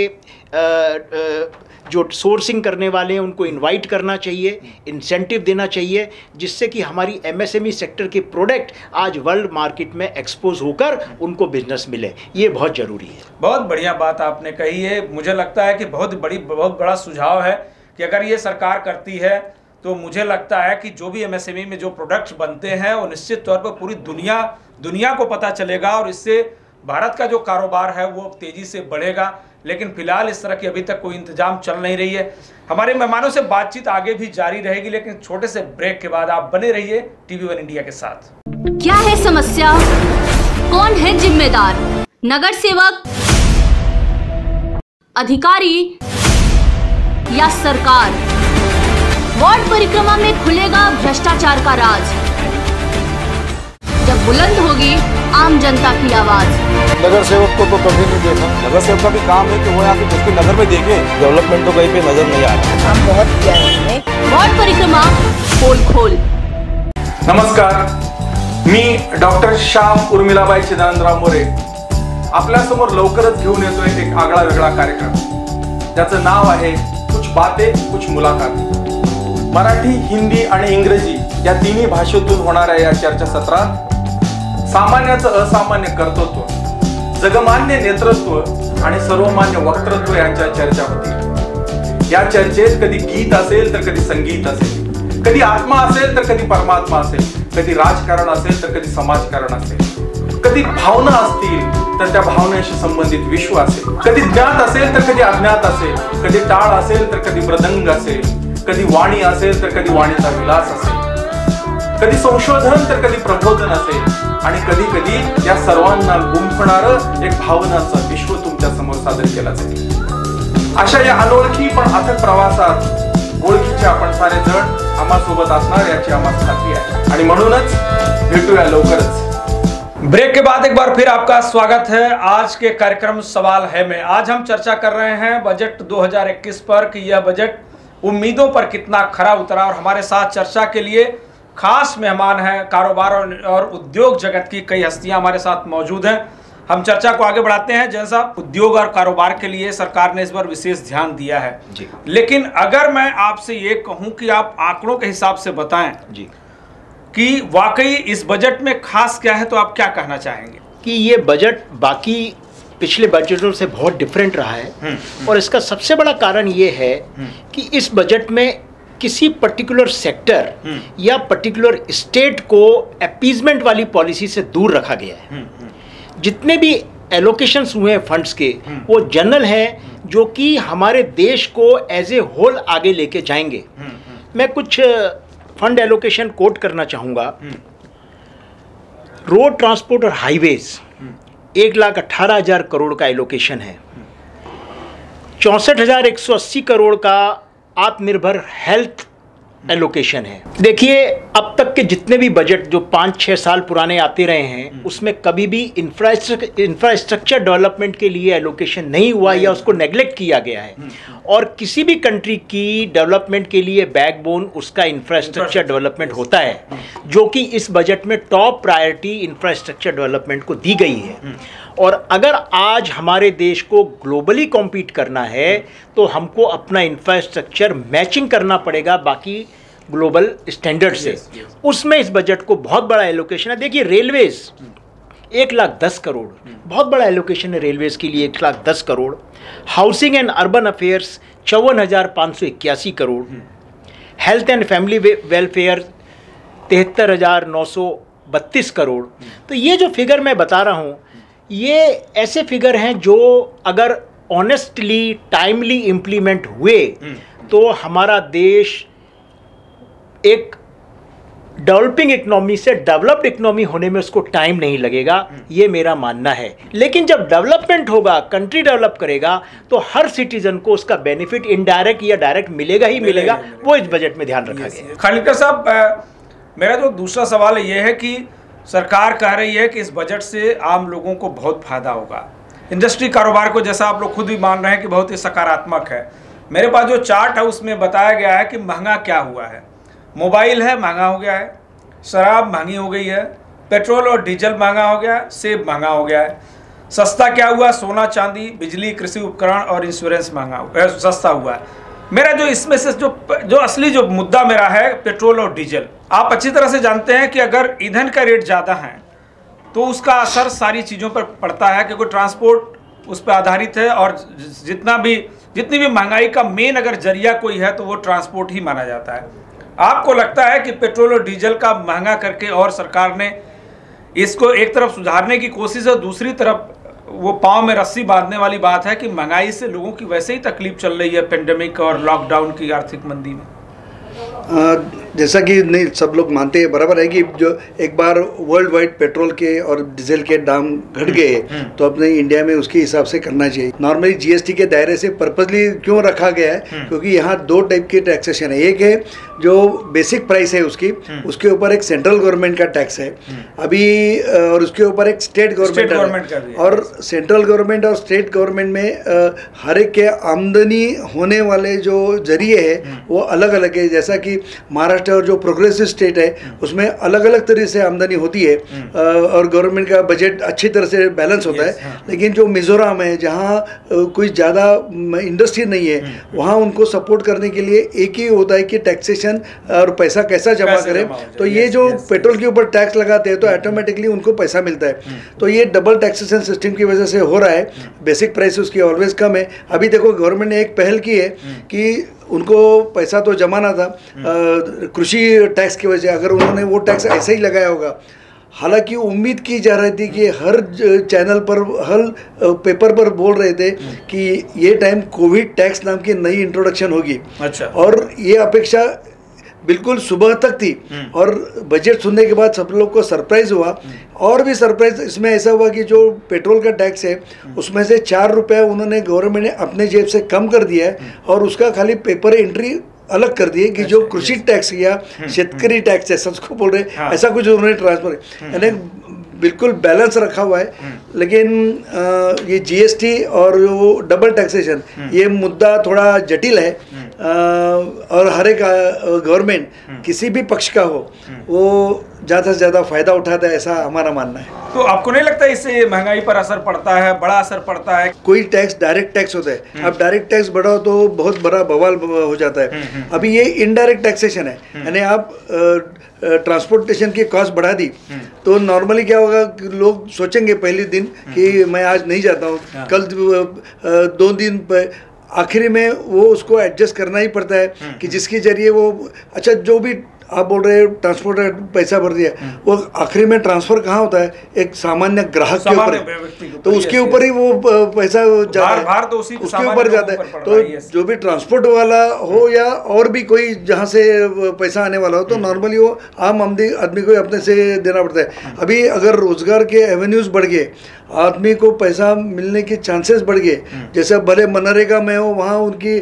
के जो सोर्सिंग करने वाले हैं उनको इनवाइट करना चाहिए, इंसेंटिव देना चाहिए, जिससे कि हमारी MSME सेक्टर के प्रोडक्ट आज वर्ल्ड मार्केट में एक्सपोज होकर उनको बिजनेस मिले। ये बहुत ज़रूरी है। बहुत बढ़िया बात आपने कही है। मुझे लगता है कि बहुत बड़ा सुझाव है कि अगर ये सरकार करती है तो मुझे लगता है कि जो भी MSME में जो प्रोडक्ट्स बनते हैं वो निश्चित तौर पर पूरी दुनिया को पता चलेगा और इससे भारत का जो कारोबार है वो तेज़ी से बढ़ेगा। लेकिन फिलहाल इस तरह की अभी तक कोई इंतजाम चल नहीं रही है। हमारे मेहमानों से बातचीत आगे भी जारी रहेगी, लेकिन छोटे से ब्रेक के बाद आप बने रहिए TV1 इंडिया के साथ। क्या है समस्या, कौन है जिम्मेदार, नगर सेवक, अधिकारी या सरकार? वार्ड परिक्रमा में खुलेगा भ्रष्टाचार का राज, जब बुलंद होगी आम जनता की आवाज। नगर सेवक को तो कभी नहीं देखा। नगर सेवक का भी काम है कि वो यहाँ उसके नगर में देखे, डेवलपमेंट तो कहीं पे नजर नहीं आ रहा। हम बहुत प्यारे हैं। वार्ड परिक्रमा पोल खोल। नमस्कार, मी डॉक्टर श्याम उर्मिलाबाई चिदानंदराव मोरे आपल्यासमोर लवकरच घेऊन येतोय एक आगळा वेगळा कार्यक्रम, ज्याचं नाव आहे कुछ बातें कुछ मुलाकात। मराठी, हिंदी आणि इंग्रजी या तिन्ही भाषेतून होणाऱ्या या चर्चासत्रात सामान्याचं असामान्य कर्तृत्व, जगमान्य नेतृत्व आणि सर्वमान्य वक्तृत्व यांच्या चर्चा होती। या चर्चेत कधी गीत असेल तर कधी संगीत असेल, कधी आत्मा असेल तर कधी परमात्मा असेल, कधी राजकारण असेल तर कधी समाजकारण असेल, कधी भावना असतील तर त्या भावनेशी संबंधित विश्व असेल, कधी ज्ञात असेल तर कधी अज्ञात असेल, कधी टाळ असेल तर कधी मृदंग असेल, कधी वाणी असेल तर कधी वाणीचा विलास असेल, कधी संशोधन तर कधी प्रबोधन असेल आणि कधी कधी या सर्वांना गुंफणारं एक भावनांचं विश्व तुमच्या समोर सादर केलं जाईल। अशा या अनोळखी पण अथक प्रवासात ओळखीचे आपण सारे जण आम्हा सोबत असणार याची आम्हाला खात्री आहे आणि म्हणूनच भेटूया लवकरच। ब्रेक के बाद एक बार फिर आपका स्वागत है आज के कार्यक्रम सवाल है में। आज हम चर्चा कर रहे हैं बजट 2021 पर कि यह बजट उम्मीदों पर कितना खरा उतरा, और हमारे साथ चर्चा के लिए खास मेहमान हैं, कारोबार और उद्योग जगत की कई हस्तियां हमारे साथ मौजूद हैं। हम चर्चा को आगे बढ़ाते हैं। जैसा उद्योग और कारोबार के लिए सरकार ने इस बार विशेष ध्यान दिया है जी। लेकिन अगर मैं आपसे ये कहूं कि आप आंकड़ों के हिसाब से बताएं जी कि वाकई इस बजट में खास क्या है, तो आप क्या कहना चाहेंगे? कि ये बजट बाकी पिछले बजटों से बहुत डिफरेंट रहा है, और इसका सबसे बड़ा कारण ये है कि इस बजट में किसी पर्टिकुलर सेक्टर या पर्टिकुलर स्टेट को अपीजमेंट वाली पॉलिसी से दूर रखा गया है। जितने भी एलोकेशंस हुए हैं फंड्स के, वो जनरल हैं जो कि हमारे देश को एज ए होल आगे लेके जाएंगे। मैं कुछ फंड एलोकेशन कोट करना चाहूँगा। रोड ट्रांसपोर्ट और हाईवेज 1,18,000 करोड़ का एलोकेशन है। 64,180 करोड़ का आत्मनिर्भर हेल्थ एलोकेशन है। देखिए, अब तक के जितने भी बजट जो 5-6 साल पुराने आते रहे हैं, उसमें कभी भी इंफ्रास्ट्रक्चर डेवलपमेंट के लिए एलोकेशन नहीं हुआ या उसको नेग्लेक्ट किया गया है। और किसी भी कंट्री की डेवलपमेंट के लिए बैकबोन उसका इंफ्रास्ट्रक्चर डेवलपमेंट होता है, जो कि इस बजट में टॉप प्रायोरिटी इंफ्रास्ट्रक्चर डेवलपमेंट को दी गई है। और अगर आज हमारे देश को ग्लोबली कॉम्पीट करना है तो हमको अपना इंफ्रास्ट्रक्चर मैचिंग करना पड़ेगा बाकी ग्लोबल स्टैंडर्ड से। उसमें इस बजट को बहुत बड़ा एलोकेशन है। देखिए, रेलवेज 1,10,000 करोड़, बहुत बड़ा एलोकेशन है रेलवेज के लिए, 1,10,000 crore. Housing and urban affairs 54,581 crore. Health and family welfare 73,932 crore. तो ये जो फिगर मैं बता रहा हूँ, ये ऐसे फिगर हैं जो अगर ऑनेस्टली टाइमली इम्प्लीमेंट हुए तो हमारा देश एक डेवलपिंग इकोनॉमी से डेवलप्ड इकोनॉमी होने में उसको टाइम नहीं लगेगा, ये मेरा मानना है। लेकिन जब डेवलपमेंट होगा, कंट्री डेवलप करेगा, तो हर सिटीजन को उसका बेनिफिट इनडायरेक्ट या डायरेक्ट मिलेगा ही मिलेगा। वो इस बजट में ध्यान रखा गया है। खानविलकर साहब, मेरा जो दूसरा सवाल ये है कि सरकार कह रही है कि इस बजट से आम लोगों को बहुत फायदा होगा, इंडस्ट्री कारोबार को, जैसा आप लोग खुद भी मान रहे हैं कि बहुत ही सकारात्मक है। मेरे पास जो चार्ट है उसमें बताया गया है कि महंगा क्या हुआ है। मोबाइल है महंगा हो गया है, शराब महंगी हो गई है, पेट्रोल और डीजल महंगा हो गया है, सेब महंगा हो गया है। सस्ता क्या हुआ? सोना चांदी, बिजली, कृषि उपकरण और इंश्योरेंस महंगा सस्ता हुआ है। मेरा जो इसमें से जो असली जो मुद्दा मेरा है, पेट्रोल और डीजल। आप अच्छी तरह से जानते हैं कि अगर ईंधन का रेट ज़्यादा है तो उसका असर सारी चीज़ों पर पड़ता है, क्योंकि ट्रांसपोर्ट उस पर आधारित है, और जितनी भी महंगाई का मेन अगर जरिया कोई है तो वो ट्रांसपोर्ट ही माना जाता है। आपको लगता है कि पेट्रोल और डीजल का महंगा करके और सरकार ने इसको एक तरफ सुधारने की कोशिश है, दूसरी तरफ वो पाँव में रस्सी बांधने वाली बात है कि महंगाई से लोगों की वैसे ही तकलीफ चल रही है पेंडेमिक और लॉकडाउन की आर्थिक मंदी में। जैसा कि नहीं सब लोग मानते हैं, बराबर है कि जो एक बार वर्ल्ड वाइड पेट्रोल के और डीजल के दाम घट गए तो अपने इंडिया में उसके हिसाब से करना चाहिए। नॉर्मली जीएसटी के दायरे से पर्पसली क्यों रखा गया है, क्योंकि यहाँ दो टाइप के टैक्सेशन है। एक है जो बेसिक प्राइस है उसकी, उसके ऊपर एक सेंट्रल गवर्नमेंट का टैक्स है अभी, और उसके ऊपर एक स्टेट गवर्नमेंट का है। और सेंट्रल गवर्नमेंट और स्टेट गवर्नमेंट में हर एक के आमदनी होने वाले जो जरिए है वो अलग अलग है। जैसा कि महाराष्ट्र और जो प्रोग्रेसिव स्टेट है उसमें अलग अलग तरह से आमदनी होती है और गवर्नमेंट का बजट अच्छी तरह से बैलेंस होता है। लेकिन जो मिजोरम है जहाँ कोई ज़्यादा इंडस्ट्री नहीं है, वहाँ उनको सपोर्ट करने के लिए एक ही होता है कि टैक्सेशन और पैसा कैसा जमा करें। तो ये जो पेट्रोल के ऊपर टैक्स लगाते हैं तो ऑटोमेटिकली उनको पैसा मिलता है। तो ये डबल टैक्सेशन सिस्टम की वजह से हो रहा है। बेसिक प्राइस उसकी ऑलवेज कम है। अभी देखो गवर्नमेंट ने एक पहल की है कि उनको पैसा तो जमाना था कृषि टैक्स की वजह से, अगर उन्होंने वो टैक्स ऐसे ही लगाया होगा। हालांकि उम्मीद की जा रही थी कि हर चैनल पर हर पेपर पर बोल रहे थे कि ये टाइम कोविड टैक्स नाम की नई इंट्रोडक्शन होगी। अच्छा। और ये अपेक्षा बिल्कुल सुबह तक थी और बजट सुनने के बाद सब लोग को सरप्राइज हुआ। और भी सरप्राइज इसमें ऐसा हुआ कि जो पेट्रोल का टैक्स है उसमें से 4 रुपये उन्होंने गवर्नमेंट ने अपने जेब से कम कर दिया है और उसका खाली पेपर एंट्री अलग कर दिए कि जो कृषि टैक्स या शेतकरी टैक्स है, सच को बोल रहे ऐसा कुछ उन्होंने ट्रांसफर, यानी बिल्कुल बैलेंस रखा हुआ है। लेकिन ये जीएसटी और जो डबल टैक्सेशन ये मुद्दा थोड़ा जटिल है और हर एक गवर्नमेंट किसी भी पक्ष का हो वो ज़्यादा से ज़्यादा फायदा उठाता है, ऐसा हमारा मानना है। तो आपको नहीं लगता इससे महंगाई पर असर पड़ता है, बड़ा असर पड़ता है? कोई टैक्स डायरेक्ट टैक्स होता है, अब डायरेक्ट टैक्स बढ़ाओ तो बहुत बड़ा बवाल हो जाता है। अभी ये इनडायरेक्ट टैक्सेशन है, यानी आप ट्रांसपोर्टेशन की कॉस्ट बढ़ा दी तो नॉर्मली क्या होगा, लोग सोचेंगे पहले दिन कि मैं आज नहीं जाता हूँ, कल 2 दिन पर आखिरी में वो उसको एडजस्ट करना ही पड़ता है कि जिसके जरिए वो अच्छा जो भी आप बोल रहे हैं ट्रांसपोर्ट पैसा भर दिया, वो आखिरी में ट्रांसफर कहाँ होता है, एक सामान्य ग्राहक के ऊपर, तो उसके ऊपर ही वो पैसा भार तो उसके ऊपर जाता है। तो जो भी ट्रांसपोर्ट वाला हो या और भी कोई जहाँ से पैसा आने वाला हो तो नॉर्मली वो आम आदमी को अपने से देना पड़ता है। अभी अगर रोजगार के एवेन्यूज बढ़ गए, आदमी को पैसा मिलने के चांसेस बढ़ गए, जैसे भले मनरेगा में हो वहाँ उनकी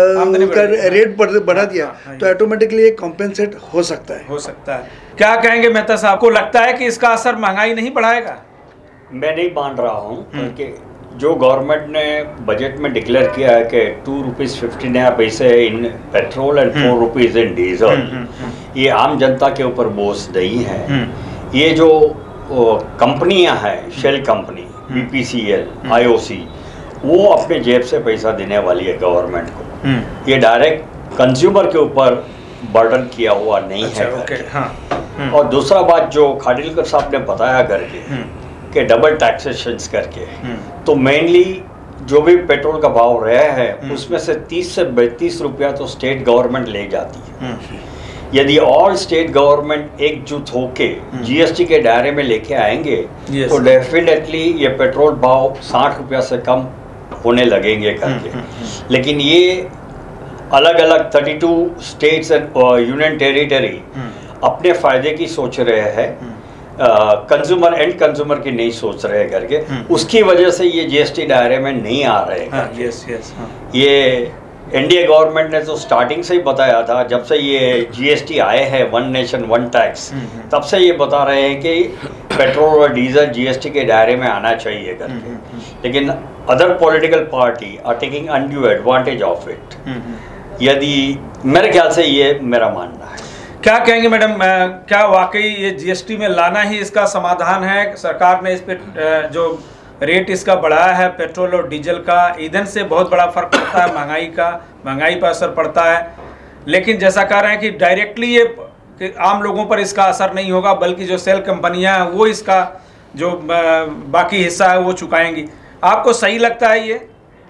रेट बढ़ा दिया तो ऑटोमेटिकली ये कॉम्पेंसेट हो सकता है। क्या कहेंगे मेहता साहब, को लगता है कि इसका असर महंगाई नहीं बढ़ाएगा? मैं नहीं मान रहा हूँ, क्योंकि जो गवर्नमेंट ने बजट में डिक्लेयर किया है कि 2 रुपीज़ 59 पैसे in petrol and 4 rupees in diesel, ये आम जनता के ऊपर बोझ नहीं है। ये जो कंपनियां हैं, शेल कंपनी, बीपीसीएल, आईओसी, वो अपने जेब से पैसा देने वाली है गवर्नमेंट को। ये डायरेक्ट कंज्यूमर के ऊपर बर्डन किया हुआ नहीं है। और दूसरा बात जो खाडिलकर साहब ने बताया करके कि डबल टैक्सेशंस करके, तो मेनली जो भी पेट्रोल का भाव रहा है उसमें से 30 से 32 रुपया तो स्टेट गवर्नमेंट ले जाती है। यदि ऑल स्टेट गवर्नमेंट एकजुट होके जीएसटी के दायरे में लेके आएंगे तो डेफिनेटली ये पेट्रोल भाव 60 रुपया से कम होने लगेंगे करके। लेकिन ये अलग अलग 32 स्टेट्स एंड यूनियन टेरिटरी अपने फायदे की सोच रहे हैं, कंज्यूमर एंड कंज्यूमर की नहीं सोच रहे करके, उसकी वजह से ये जीएसटी दायरे में नहीं आ रहे। ये एनडीए गवर्नमेंट ने तो स्टार्टिंग से ही बताया था, जब से ये जीएसटी आए हैं, 1 नेशन 1 टैक्स, तब से ये बता रहे हैं कि पेट्रोल और डीजल जीएसटी के दायरे में आना चाहिए करके। लेकिन other political party are taking undue advantage of it. यदि मेरे ख्याल से ये मेरा मानना है। क्या कहेंगे मैडम, क्या वाकई ये जीएसटी में लाना ही इसका समाधान है? सरकार ने इस पे जो रेट इसका बढ़ाया है पेट्रोल और डीजल का, ईंधन से बहुत बड़ा फर्क पड़ता है, महंगाई पर असर पड़ता है। लेकिन जैसा कह रहे हैं कि डायरेक्टली ये कि आम लोगों पर इसका असर नहीं होगा, बल्कि जो सेल कंपनियां हैं वो इसका जो बाकी हिस्सा है वो चुकाएंगी। आपको सही लगता है ये?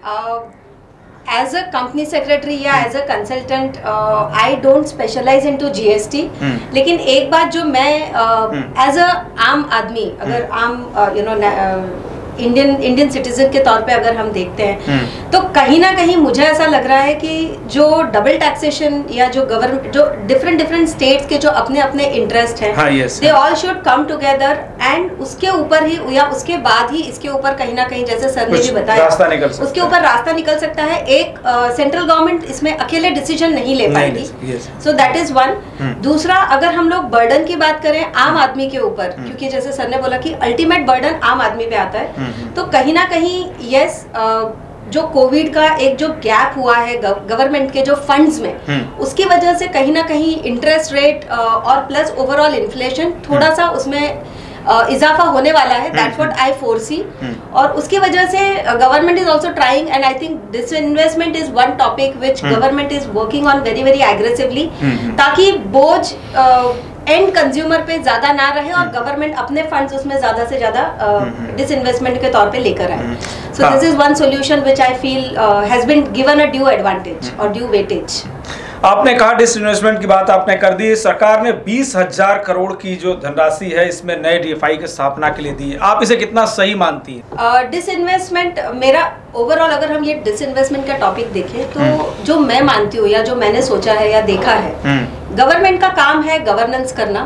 एज अ कंपनी सेक्रेटरी या as a consultant I don't specialise into GST, लेकिन एक बात जो मैं एज अ आम आदमी, अगर आम इंडियन सिटीजन के तौर पे अगर हम देखते हैं तो कहीं ना कहीं मुझे ऐसा लग रहा है कि जो डबल टैक्सेशन या जो गवर्नमेंट जो डिफरेंट स्टेट्स के जो अपने अपने इंटरेस्ट हैं, they all should come together and उसके ऊपर ही या उसके बाद ही इसके ऊपर कहीं ना कहीं, जैसे सर ने भी बताया, उसके ऊपर रास्ता निकल सकता है। एक सेंट्रल गवर्नमेंट इसमें अकेले डिसीजन नहीं ले पाएगी, सो दैट इज वन। दूसरा, अगर हम लोग बर्डन की बात करें आम आदमी के ऊपर, क्योंकि जैसे सर ने बोला कि अल्टीमेट बर्डन आम आदमी पे आता है, तो कहीं ना कहीं यस, जो कोविड का एक जो गैप हुआ है गवर्नमेंट के जो फंड्स में, उसकी वजह से कहीं ना कहीं इंटरेस्ट रेट और प्लस ओवरऑल इन्फ्लेशन थोड़ा सा उसमें इजाफा होने वाला है। That's what I foresee. और उसकी वजह से government is also trying, and I think disinvestment is one topic which government is working on very very aggressively, ताकि बोझ एंड कंज्यूमर पे ज्यादा ना रहे और गवर्नमेंट अपने फंड्स उसमें ज्यादा से ज्यादा डिसइन्वेस्टमेंट के तौर पे लेकर आए। So this is one solution which I feel has been given a due advantage और ड्यू वेटेज। आपने कहा डिसइन्वेस्टमेंट की बात आपने कर दी। सरकार ने 20,000 करोड़ की जो धनराशि है इसमें नए DFI की स्थापना के लिए दी है, आप इसे कितना सही मानती हैं? डिसइन्वेस्टमेंट, मेरा ओवरऑल अगर हम ये डिसइन्वेस्टमेंट का टॉपिक देखें तो जो मैं मानती हूँ या जो मैंने सोचा है या देखा है, गवर्नमेंट का काम है गवर्नेंस करना,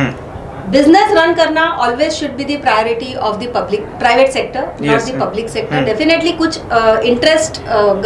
बिजनेस रन करना always should be the priority of the public private sector, not the public sector. Definitely कुछ इंटरेस्ट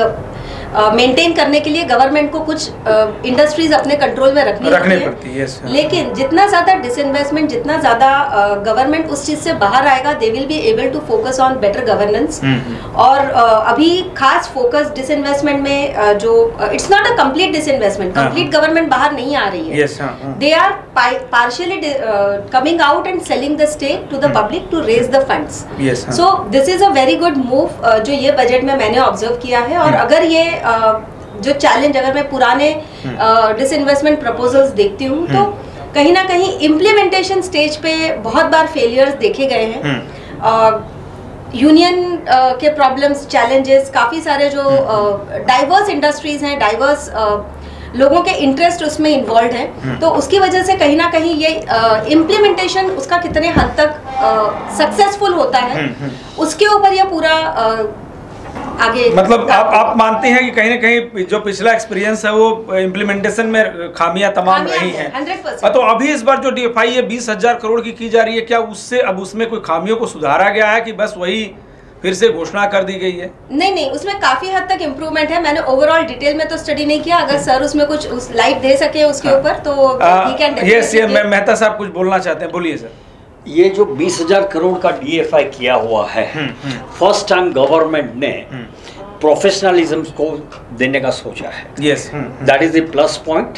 मेंटेन करने के लिए गवर्नमेंट को कुछ इंडस्ट्रीज अपने कंट्रोल में रखनी पड़ती है। लेकिन जितना ज्यादा डिसइन्वेस्टमेंट, जितना ज्यादा गवर्नमेंट उस चीज से बाहर आएगा, they will be able to focus on better governance. और अभी खास फोकस डिसइन्वेस्टमेंट में जो it's not a complete disinvestment, complete government बाहर नहीं आ रही है, they are partially coming out and selling the stake to the public to raise the funds. So this is a very good move जो ये budget में मैंने observe किया है। और अगर ये जो चैलेंज, अगर मैं पुराने डिसइन्वेस्टमेंट प्रपोजल्स देखती हूँ तो कहीं ना कहीं इम्प्लीमेंटेशन स्टेज पे बहुत बार फेलियर्स देखे गए हैं। यूनियन के प्रॉब्लम्स, चैलेंजेस, काफ़ी सारे जो डाइवर्स इंडस्ट्रीज हैं, डाइवर्स लोगों के इंटरेस्ट उसमें इन्वॉल्व हैं, तो उसकी वजह से कहीं ना कहीं ये इम्प्लीमेंटेशन उसका कितने हद तक सक्सेसफुल होता है, उसके ऊपर ये पूरा आगे, मतलब आप मानते हैं कि कहीं ना कहीं जो पिछला एक्सपीरियंस है वो इम्प्लीमेंटेशन में खामियां तमाम रही हैं। 100%। तो अभी इस बार जो DFI है 20,000 करोड़ की जा रही है, क्या उससे अब उसमें कोई खामियों को सुधारा गया है कि बस वही फिर से घोषणा कर दी गई है? नहीं, उसमें काफी हद तक इम्प्रूवमेंट है। मैंने ओवरऑल डिटेल में तो स्टडी नहीं किया, अगर सर उसमें कुछ लाइट दे सके उसके ऊपर तो ही कैन। यस, मेहता साहब कुछ बोलना चाहते हैं, बोलिए सर। ये जो 20,000 करोड़ का DFI किया हुआ है, फर्स्ट टाइम गवर्नमेंट ने प्रोफेशनलिज्म को देने का सोचा है। Yes, that is the plus point.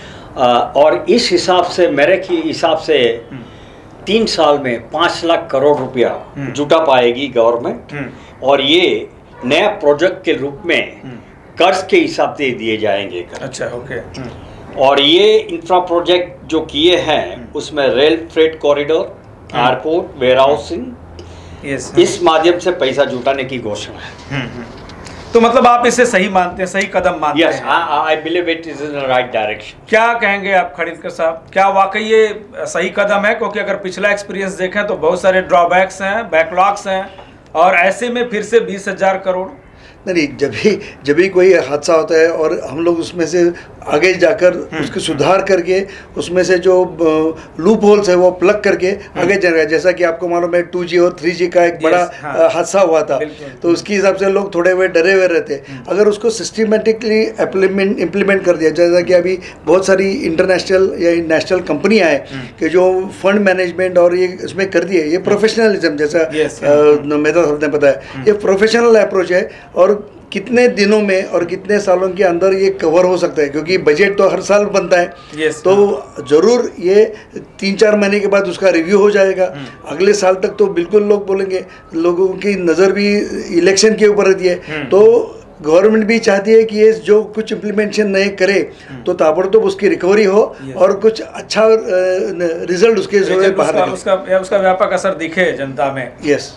और इस हिसाब से, मेरे हिसाब से 3 साल में 5 लाख करोड़ रुपया जुटा पाएगी गवर्नमेंट, और ये नया प्रोजेक्ट के रूप में कर्ज के हिसाब से दिए जाएंगे। अच्छा, ओके। और ये इंफ्रा प्रोजेक्ट जो किए हैं उसमें rail freight corridor, airport, warehousing, इस माध्यम से पैसा जुटाने की घोषणा है। तो मतलब आप इसे सही मानते हैं, सही कदम मानते हैं? Yes, I believe it is in the right direction। क्या कहेंगे आप खड़ीदकर साहब, क्या वाकई ये सही कदम है? क्योंकि अगर पिछला एक्सपीरियंस देखें तो बहुत सारे ड्रॉबैक्स हैं, बैकलॉग्स हैं, और ऐसे में फिर से 20,000 करोड़। नहीं, जब भी कोई हादसा होता है और हम लोग उसमें से आगे जाकर उसके सुधार करके उसमें से जो लूप होल्स है वो प्लग करके आगे जा रहा है। जैसा कि आपको मालूम है 2G और 3G का एक बड़ा हादसा हुआ था, तो उसके हिसाब से लोग थोड़े हुए डरे हुए रहते। अगर उसको सिस्टमेटिकली इम्प्लीमेंट कर दिया, जैसा कि अभी बहुत सारी इंटरनेशनल या नेशनल कंपनियां हैं कि जो फंड मैनेजमेंट और ये इसमें कर दिए, ये प्रोफेशनलिज्म, जैसा मेहता साहब ने बताया, ये प्रोफेशनल अप्रोच है। और कितने दिनों में और कितने सालों के अंदर ये कवर हो सकता है, क्योंकि बजट तो हर साल बनता है। तो जरूर ये 3-4 महीने के बाद उसका रिव्यू हो जाएगा। अगले साल तक तो बिल्कुल लोग बोलेंगे, लोगों की नज़र भी इलेक्शन के ऊपर रहती है, तो गवर्नमेंट भी चाहती है कि ये जो कुछ इम्प्लीमेंटेशन नए करे तो ताबड़तोब उसकी रिकवरी हो और कुछ अच्छा रिजल्ट उसके बाहर निकले, उसका व्यापक असर दिखे जनता में। यस।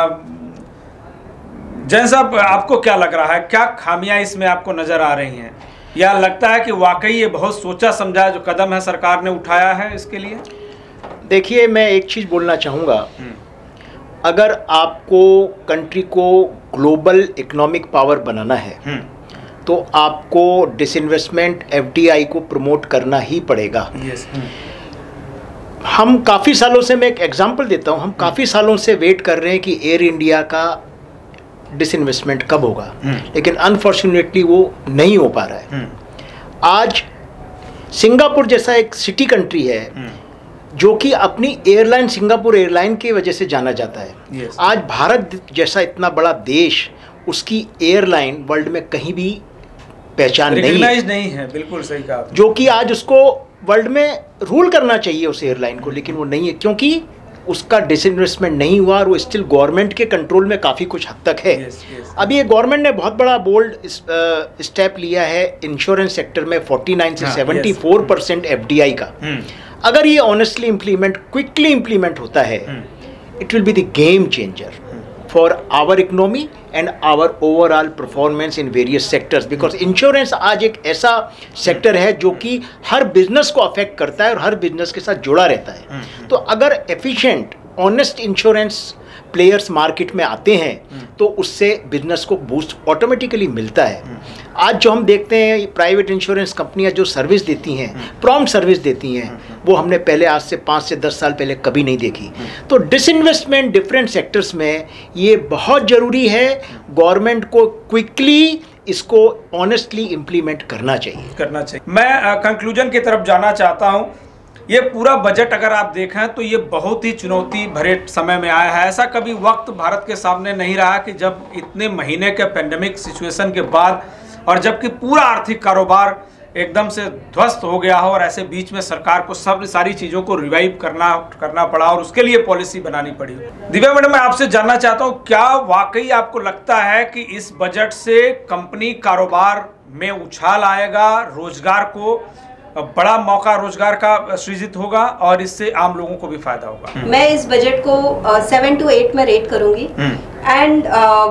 जैन साहब, आपको क्या लग रहा है, क्या खामियां इसमें आपको नजर आ रही हैं, या लगता है कि वाकई ये बहुत सोचा समझा जो कदम है सरकार ने उठाया है इसके लिए? देखिए, मैं एक चीज़ बोलना चाहूँगा, अगर आपको कंट्री को ग्लोबल इकोनॉमिक पावर बनाना है तो आपको डिसइन्वेस्टमेंट एफडीआई को प्रमोट करना ही पड़ेगा। हम काफ़ी सालों से, मैं एक एग्जांपल देता हूं, हम काफ़ी सालों से वेट कर रहे हैं कि एयर इंडिया का डिसइन्वेस्टमेंट कब होगा, लेकिन अनफॉर्चुनेटली वो नहीं हो पा रहा है। आज सिंगापुर जैसा एक सिटी कंट्री है जो कि अपनी एयरलाइन, सिंगापुर एयरलाइन की वजह से जाना जाता है। आज भारत जैसा इतना बड़ा देश, उसकी एयरलाइन वर्ल्ड में कहीं भी पहचान नहीं है। बिल्कुल सही कहा, जो कि आज उसको वर्ल्ड में रूल करना चाहिए उस एयरलाइन को, लेकिन वो नहीं है क्योंकि उसका डिसइन्वेस्टमेंट नहीं हुआ और वो स्टिल गवर्नमेंट के कंट्रोल में काफ़ी कुछ हद तक है। अभी ये गवर्नमेंट ने बहुत बड़ा बोल्ड स्टेप लिया है इंश्योरेंस सेक्टर में 49 से 74% एफडीआई का। अगर ये ऑनेस्टली क्विकली इम्प्लीमेंट होता है, it will be the game changer for our economy and our overall performance in various sectors, because insurance आज एक ऐसा सेक्टर है जो कि हर बिजनेस को अफेक्ट करता है और हर बिजनेस के साथ जुड़ा रहता है। तो अगर efficient honest insurance players market में आते हैं तो उससे बिजनेस को बूस्ट ऑटोमेटिकली मिलता है। आज जो हम देखते हैं प्राइवेट इंश्योरेंस कंपनियां जो सर्विस देती हैं, प्रॉम्प्ट सर्विस देती हैं, वो हमने पहले आज से 5 से 10 साल पहले कभी नहीं देखी। तो डिसइन्वेस्टमेंट डिफरेंट सेक्टर्स में ये बहुत ज़रूरी है। गवर्नमेंट को क्विकली इसको ऑनेस्टली इम्प्लीमेंट करना चाहिए। मैं कंक्लूजन की तरफ जाना चाहता हूँ। ये पूरा बजट अगर आप देखें तो ये बहुत ही चुनौती भरे समय में आया है। ऐसा कभी वक्त भारत के सामने नहीं रहा कि जब इतने महीने के पेंडेमिक सिचुएशन के बाद और जबकि पूरा आर्थिक कारोबार एकदम से ध्वस्त हो गया हो और ऐसे बीच में सरकार को सारी चीज़ों को रिवाइव करना पड़ा और उसके लिए पॉलिसी बनानी पड़ी। दिव्या मैडम, मैं आपसे जानना चाहता हूँ, क्या वाकई आपको लगता है कि इस बजट से कंपनी कारोबार में उछाल आएगा, रोजगार को बड़ा मौका रोजगार का सृजित होगा और इससे आम लोगों को भी फायदा होगा? मैं इस बजट को 7 to 8 में रेट करूंगी। एंड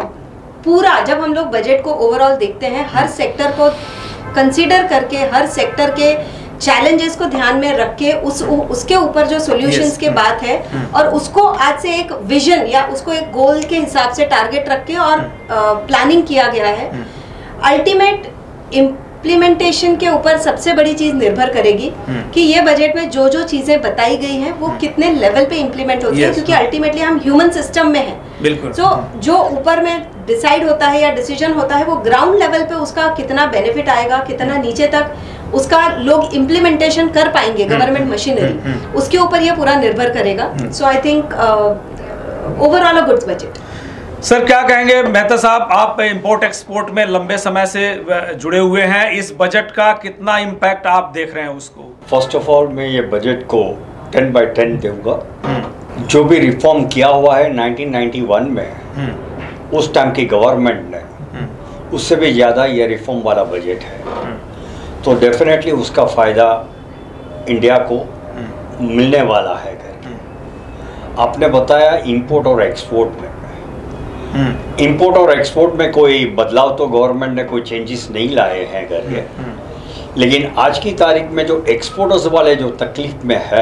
पूरा जब हम लोग बजट को ओवरऑल देखते हैं, हर सेक्टर को कंसीडर करके, हर सेक्टर के चैलेंजेस को ध्यान में रख के उसके ऊपर जो सॉल्यूशंस के बात है और उसको आज से एक विजन या उसको एक गोल के हिसाब से टारगेट रख के और प्लानिंग किया गया है। अल्टीमेट इम्प्लीमेंटेशन के ऊपर सबसे बड़ी चीज निर्भर करेगी कि ये बजट में जो जो चीजें बताई गई हैं वो कितने लेवल पे इम्प्लीमेंट होती है, क्योंकि अल्टीमेटली हम ह्यूमन सिस्टम में हैं। बिल्कुल। तो जो ऊपर में डिसाइड होता है या डिसीजन होता है वो ग्राउंड लेवल पे उसका कितना बेनिफिट आएगा, कितना नीचे तक उसका लोग इम्प्लीमेंटेशन कर पाएंगे, गवर्नमेंट मशीनरी, उसके ऊपर ये पूरा निर्भर करेगा। So I think overall a good budget. Sir, क्या कहेंगे मेहता साहब, आप इंपोर्ट एक्सपोर्ट में लंबे समय से जुड़े हुए हैं, इस बजट का कितना इम्पैक्ट आप देख रहे हैं उसको? फर्स्ट ऑफ ऑल मैं ये बजट को 10/10 दूंगा। जो भी रिफॉर्म किया हुआ है 1991 में उस टाइम की गवर्नमेंट ने, उससे भी ज़्यादा ये रिफॉर्म वाला बजट है। तो डेफिनेटली उसका फ़ायदा इंडिया को मिलने वाला है। आपने बताया इंपोर्ट और एक्सपोर्ट में, इंपोर्ट और एक्सपोर्ट में कोई बदलाव तो गवर्नमेंट ने कोई चेंजेस नहीं लाए हैं करके, लेकिन आज की तारीख में जो एक्सपोर्टर्स वाले जो तकलीफ में है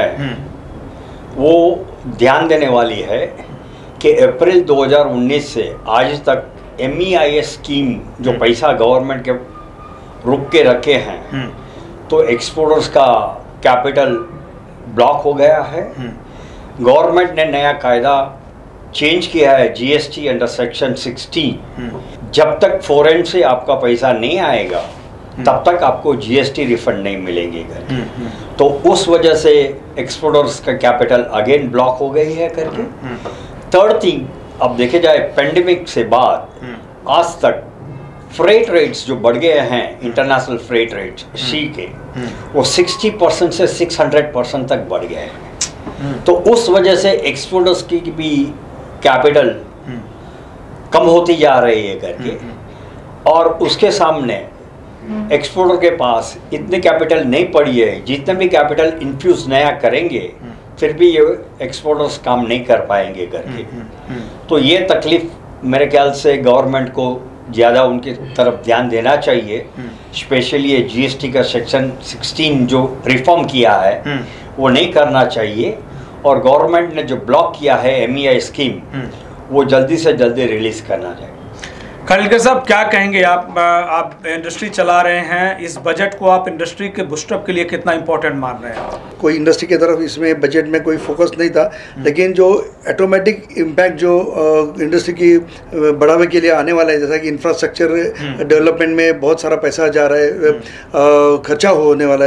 वो ध्यान देने वाली है कि अप्रैल 2019 से आज तक MEIS स्कीम जो पैसा गवर्नमेंट के रुक के रखे हैं, तो एक्सपोर्टर्स का कैपिटल ब्लॉक हो गया है। गवर्नमेंट ने नया कायदा चेंज किया है, GST अंडर सेक्शन 16। जब तक फॉरेन से आपका पैसा नहीं आएगा तब तक आपको GST रिफंड नहीं मिलेंगे। तो उस वजह से एक्सपोर्टर्स का कैपिटल अगेन ब्लॉक हो गई है करके। थर्ड थिंग, अब देखे जाए पेंडेमिक से बाद आज तक फ्रेट रेट्स जो बढ़ गए हैं, इंटरनेशनल फ्रेट रेट्स सी के, वो 60% से 600% तक बढ़ गए हैं। तो उस वजह से एक्सपोर्टर्स की भी कैपिटल कम होती जा रही है करके, और उसके सामने एक्सपोर्टर के पास इतनी कैपिटल नहीं पड़ी है। जितने भी कैपिटल इन्फ्यूज नया करेंगे फिर भी ये एक्सपोर्टर्स काम नहीं कर पाएंगे करके। तो ये तकलीफ मेरे ख्याल से गवर्नमेंट को ज़्यादा उनकी तरफ ध्यान देना चाहिए। स्पेशली ये GST का सेक्शन 16 जो रिफॉर्म किया है वो नहीं करना चाहिए। और गवर्नमेंट ने जो ब्लॉक किया है MEI स्कीम, वो जल्दी से जल्दी रिलीज करना चाहिए। खालिलकर साहब, क्या कहेंगे आप इंडस्ट्री चला रहे हैं, इस बजट को आप इंडस्ट्री के बूस्टअप के लिए कितना इंपॉर्टेंट मान रहे हैं? कोई इंडस्ट्री की तरफ इसमें बजट में कोई फोकस नहीं था, लेकिन जो ऑटोमेटिक इम्पैक्ट जो इंडस्ट्री की बढ़ावे के लिए आने वाला है, जैसा कि इंफ्रास्ट्रक्चर डेवलपमेंट में बहुत सारा पैसा जा रहा है, खर्चा होने वाला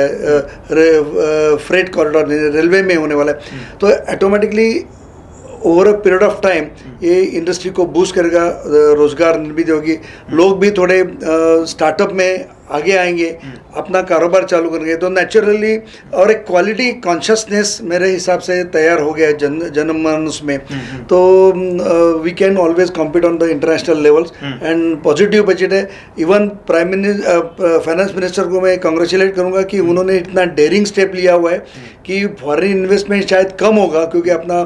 है, फ्रेट कॉरिडोर रेलवे में होने वाला है, तो automatically over a period of time ये इंडस्ट्री को बूस्ट करेगा, रोजगार निर्मित होगी, लोग भी थोड़े स्टार्टअप में आगे आएंगे, अपना कारोबार चालू करेंगे, तो नेचुरली और एक क्वालिटी कॉन्शियसनेस मेरे हिसाब से तैयार हो गया है जनमानस में। तो we can always compete on the international levels and positive budget है। इवन फाइनेंस मिनिस्टर को मैं कॉन्ग्रेचुलेट करूंगा कि उन्होंने इतना डेयरिंग स्टेप लिया हुआ है कि फॉरेन इन्वेस्टमेंट शायद कम होगा, क्योंकि अपना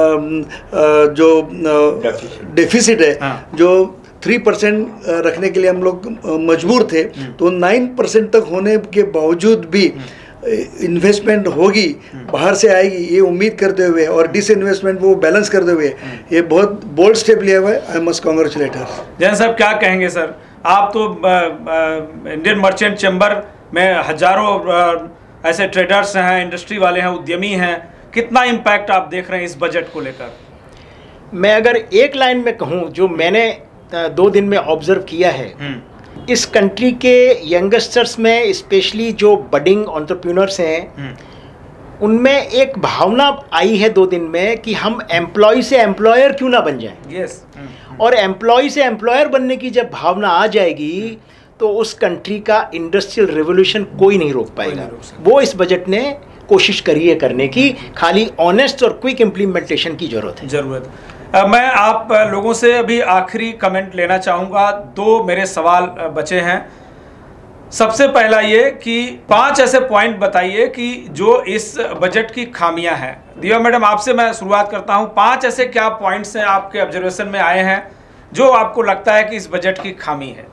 जो डेफिसिट है जो 3% रखने के लिए हम लोग मजबूर थे, तो 9% तक होने के बावजूद भी इन्वेस्टमेंट होगी, बाहर से आएगी, ये उम्मीद करते हुए और डिसइन्वेस्टमेंट वो बैलेंस करते हुए ये बहुत बोल्ड स्टेप लिया हुआ है। I must congratulate her. Jain साहब, क्या कहेंगे सर? आप तो इंडियन मर्चेंट चैम्बर में हजारों ऐसे ट्रेडर्स हैं, इंडस्ट्री वाले हैं, उद्यमी हैं, कितना इम्पैक्ट आप देख रहे हैं इस बजट को लेकर? मैं अगर एक लाइन में कहूँ, जो मैंने 2 दिन में ऑब्जर्व किया है, इस कंट्री के यंगस्टर्स में स्पेशली जो बडिंग एंटरप्रेन्योर्स हैं, उनमें एक भावना आई है 2 दिन में कि हम एम्प्लॉय से एम्प्लॉयर क्यों ना बन जाएं। यस। और एम्प्लॉय से एम्प्लॉयर बनने की जब भावना आ जाएगी तो उस कंट्री का इंडस्ट्रियल रेवोल्यूशन कोई नहीं रोक पाएगा। वो इस बजट ने कोशिश करी है करने की, खाली ऑनेस्ट और क्विक इम्प्लीमेंटेशन की जरूरत है। मैं आप लोगों से अभी आखिरी कमेंट लेना चाहूँगा। 2 मेरे सवाल बचे हैं। सबसे पहला ये कि 5 ऐसे पॉइंट बताइए कि जो इस बजट की खामियां हैं। दिव्या मैडम, आपसे मैं शुरुआत करता हूँ। 5 ऐसे क्या पॉइंट्स हैं आपके ऑब्जर्वेशन में आए हैं जो आपको लगता है कि इस बजट की खामी है?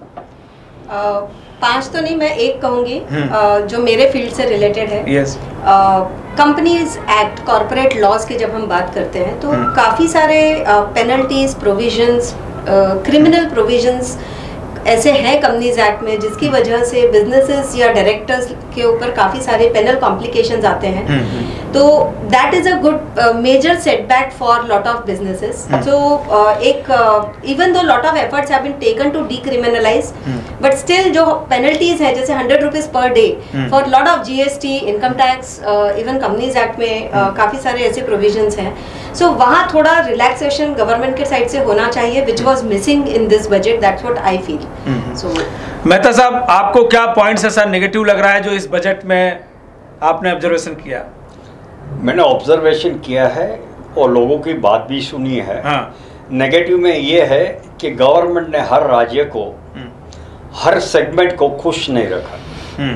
5 तो नहीं, मैं एक कहूँगी जो मेरे फील्ड से रिलेटेड है। Yes. Companies act, corporate laws की जब हम बात करते हैं तो काफ़ी सारे पेनल्टीज, प्रोविजंस, क्रिमिनल प्रोविजंस ऐसे हैं कंपनीज एक्ट में, जिसकी वजह से बिजनेसेस या डायरेक्टर्स के ऊपर काफ़ी सारे पेनल कॉम्प्लिकेशंस आते हैं। तो that is a good major setback for lot of businesses. So एक even though lot of efforts have been taken to decriminalise, but still जो पेनल्टीज है जैसे 100 rupees per day for lot of GST, income tax, even companies act में काफ़ी सारे ऐसे provisions हैं। सो वहाँ थोड़ा रिलैक्सेशन गवर्नमेंट के साइड से होना चाहिए, which was missing in this budget. That's what I feel. Mehta साहब, आपको क्या पॉइंट्स ऐसा नेगेटिव लग रहा है जो इस बजट में आपने ऑब्जर्वेशन किया? मैंने ऑब्जर्वेशन किया है और लोगों की बात भी सुनी है। नेगेटिव में ये है कि गवर्नमेंट ने हर राज्य को, हर सेगमेंट को खुश नहीं रखा।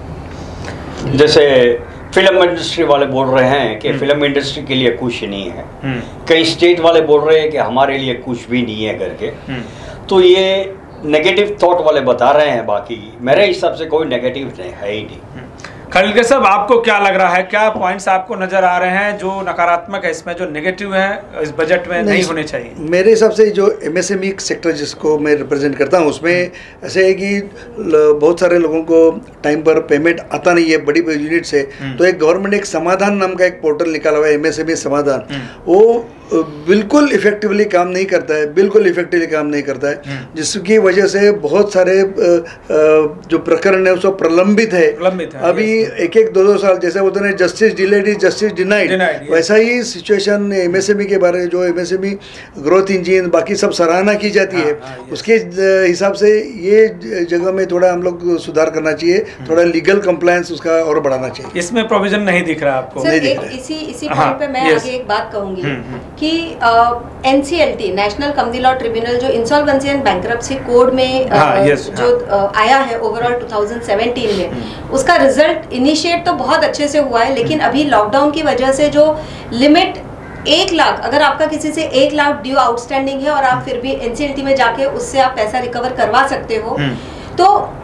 जैसे फिल्म इंडस्ट्री वाले बोल रहे हैं कि फिल्म इंडस्ट्री के लिए कुछ नहीं है, कई स्टेट वाले बोल रहे हैं कि हमारे लिए कुछ भी नहीं है करके। तो ये नेगेटिव थॉट वाले बता रहे हैं, बाकी मेरे हिसाब से कोई नेगेटिव है ही नहीं। खालिलकर साहब, आपको क्या लग रहा है, क्या पॉइंट्स आपको नजर आ रहे हैं जो नकारात्मक है इसमें, जो नेगेटिव है इस बजट में नहीं होने चाहिए? मेरे हिसाब से जो MSME सेक्टर जिसको मैं रिप्रेजेंट करता हूँ, उसमें ऐसे है कि बहुत सारे लोगों को टाइम पर पेमेंट आता नहीं है बड़ी यूनिट से। तो एक गवर्नमेंट ने एक समाधान नाम का एक पोर्टल निकाला हुआ है, MSME समाधान। वो बिल्कुल इफेक्टिवली काम नहीं करता है, बिल्कुल इफेक्टिवली काम नहीं करता है, जिसकी वजह से बहुत सारे जो प्रकरण है उसको प्रलंबित है। अभी 1-2 साल, जैसे बोलते हैं justice delayed is justice denied, वैसा ही सिचुएशन MSME के बारे में, जो MSME ग्रोथ इंजन बाकी सब सराहना की जाती है, उसके हिसाब से ये जगह में थोड़ा हम लोग सुधार करना चाहिए, थोड़ा लीगल कंप्लायंस उसका और बढ़ाना चाहिए। इसमें प्रोविजन नहीं दिख रहा आपको? नहीं दिख रहा। इसी पॉइंट पे मैं आगे एक बात कहूंगी कि NCLT, national company law tribunal, जो इंसॉल्वेंसी एंड बैंक्रप्सी कोड में जो आया है ओवरऑल 2017 में, उसका रिजल्ट इनिशिएट तो बहुत अच्छे से हुआ है, लेकिन अभी लॉकडाउन की वजह से जो लिमिट 1 लाख, अगर आपका किसी से 1 लाख ड्यू आउटस्टैंडिंग है और आप फिर भी NCLT में जाके उससे आप पैसा रिकवर करवा सकते हो, तो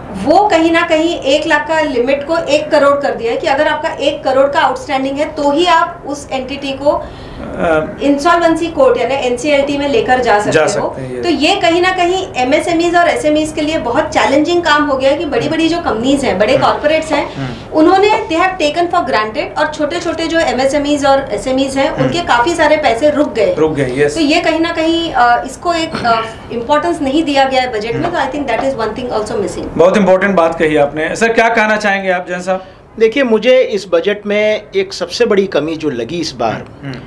वो कहीं ना कहीं 1 लाख का लिमिट को 1 करोड़ कर दिया है कि अगर आपका 1 करोड़ का आउटस्टैंडिंग है तो ही आप उस एंटिटी को इंसॉल्वेंसी कोर्ट यानी एनसीएलटी में लेकर जा सकते हो। तो ये कहीं ना कहीं एमएसएमईज और एसएमईज के लिए बहुत चैलेंजिंग काम हो गया है कि बड़ी बड़ी जो कंपनीज हैं, बड़े कॉर्पोरेट्स हैं, उन्होंने they have taken for granted, और छोटे छोटे जो एमएसएमईज और एसएमईज हैं उनके काफी सारे पैसे रुक गए। तो ये कहीं ना कहीं इसको एक इम्पोर्टेंस नहीं दिया गया है बजट में। तो I think that is one thing also missing. बहुत इंपॉर्टेंट बात कही आपने। सर क्या कहना चाहेंगे आप जैन साहब? देखिए, मुझे इस बजट में एक सबसे बड़ी कमी जो लगी इस बार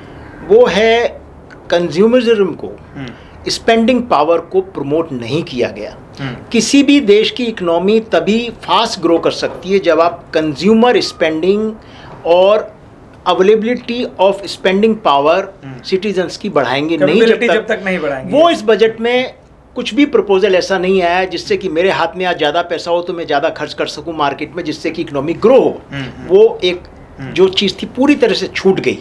वो है कंज्यूमरिज्म को, स्पेंडिंग पावर को प्रमोट नहीं किया गया। किसी भी देश की इकोनॉमी तभी फास्ट ग्रो कर सकती है जब आप कंज्यूमर स्पेंडिंग और availability of spending power citizens की बढ़ाएंगे नहीं जब तक नहीं बढ़ाएंगे। वो इस बजट में कुछ भी प्रपोजल ऐसा नहीं आया है जिससे कि मेरे हाथ में आज ज़्यादा पैसा हो तो मैं ज़्यादा खर्च कर सकूं मार्केट में, जिससे कि इकोनॉमी ग्रो हो। वो एक जो चीज़ थी पूरी तरह से छूट गई।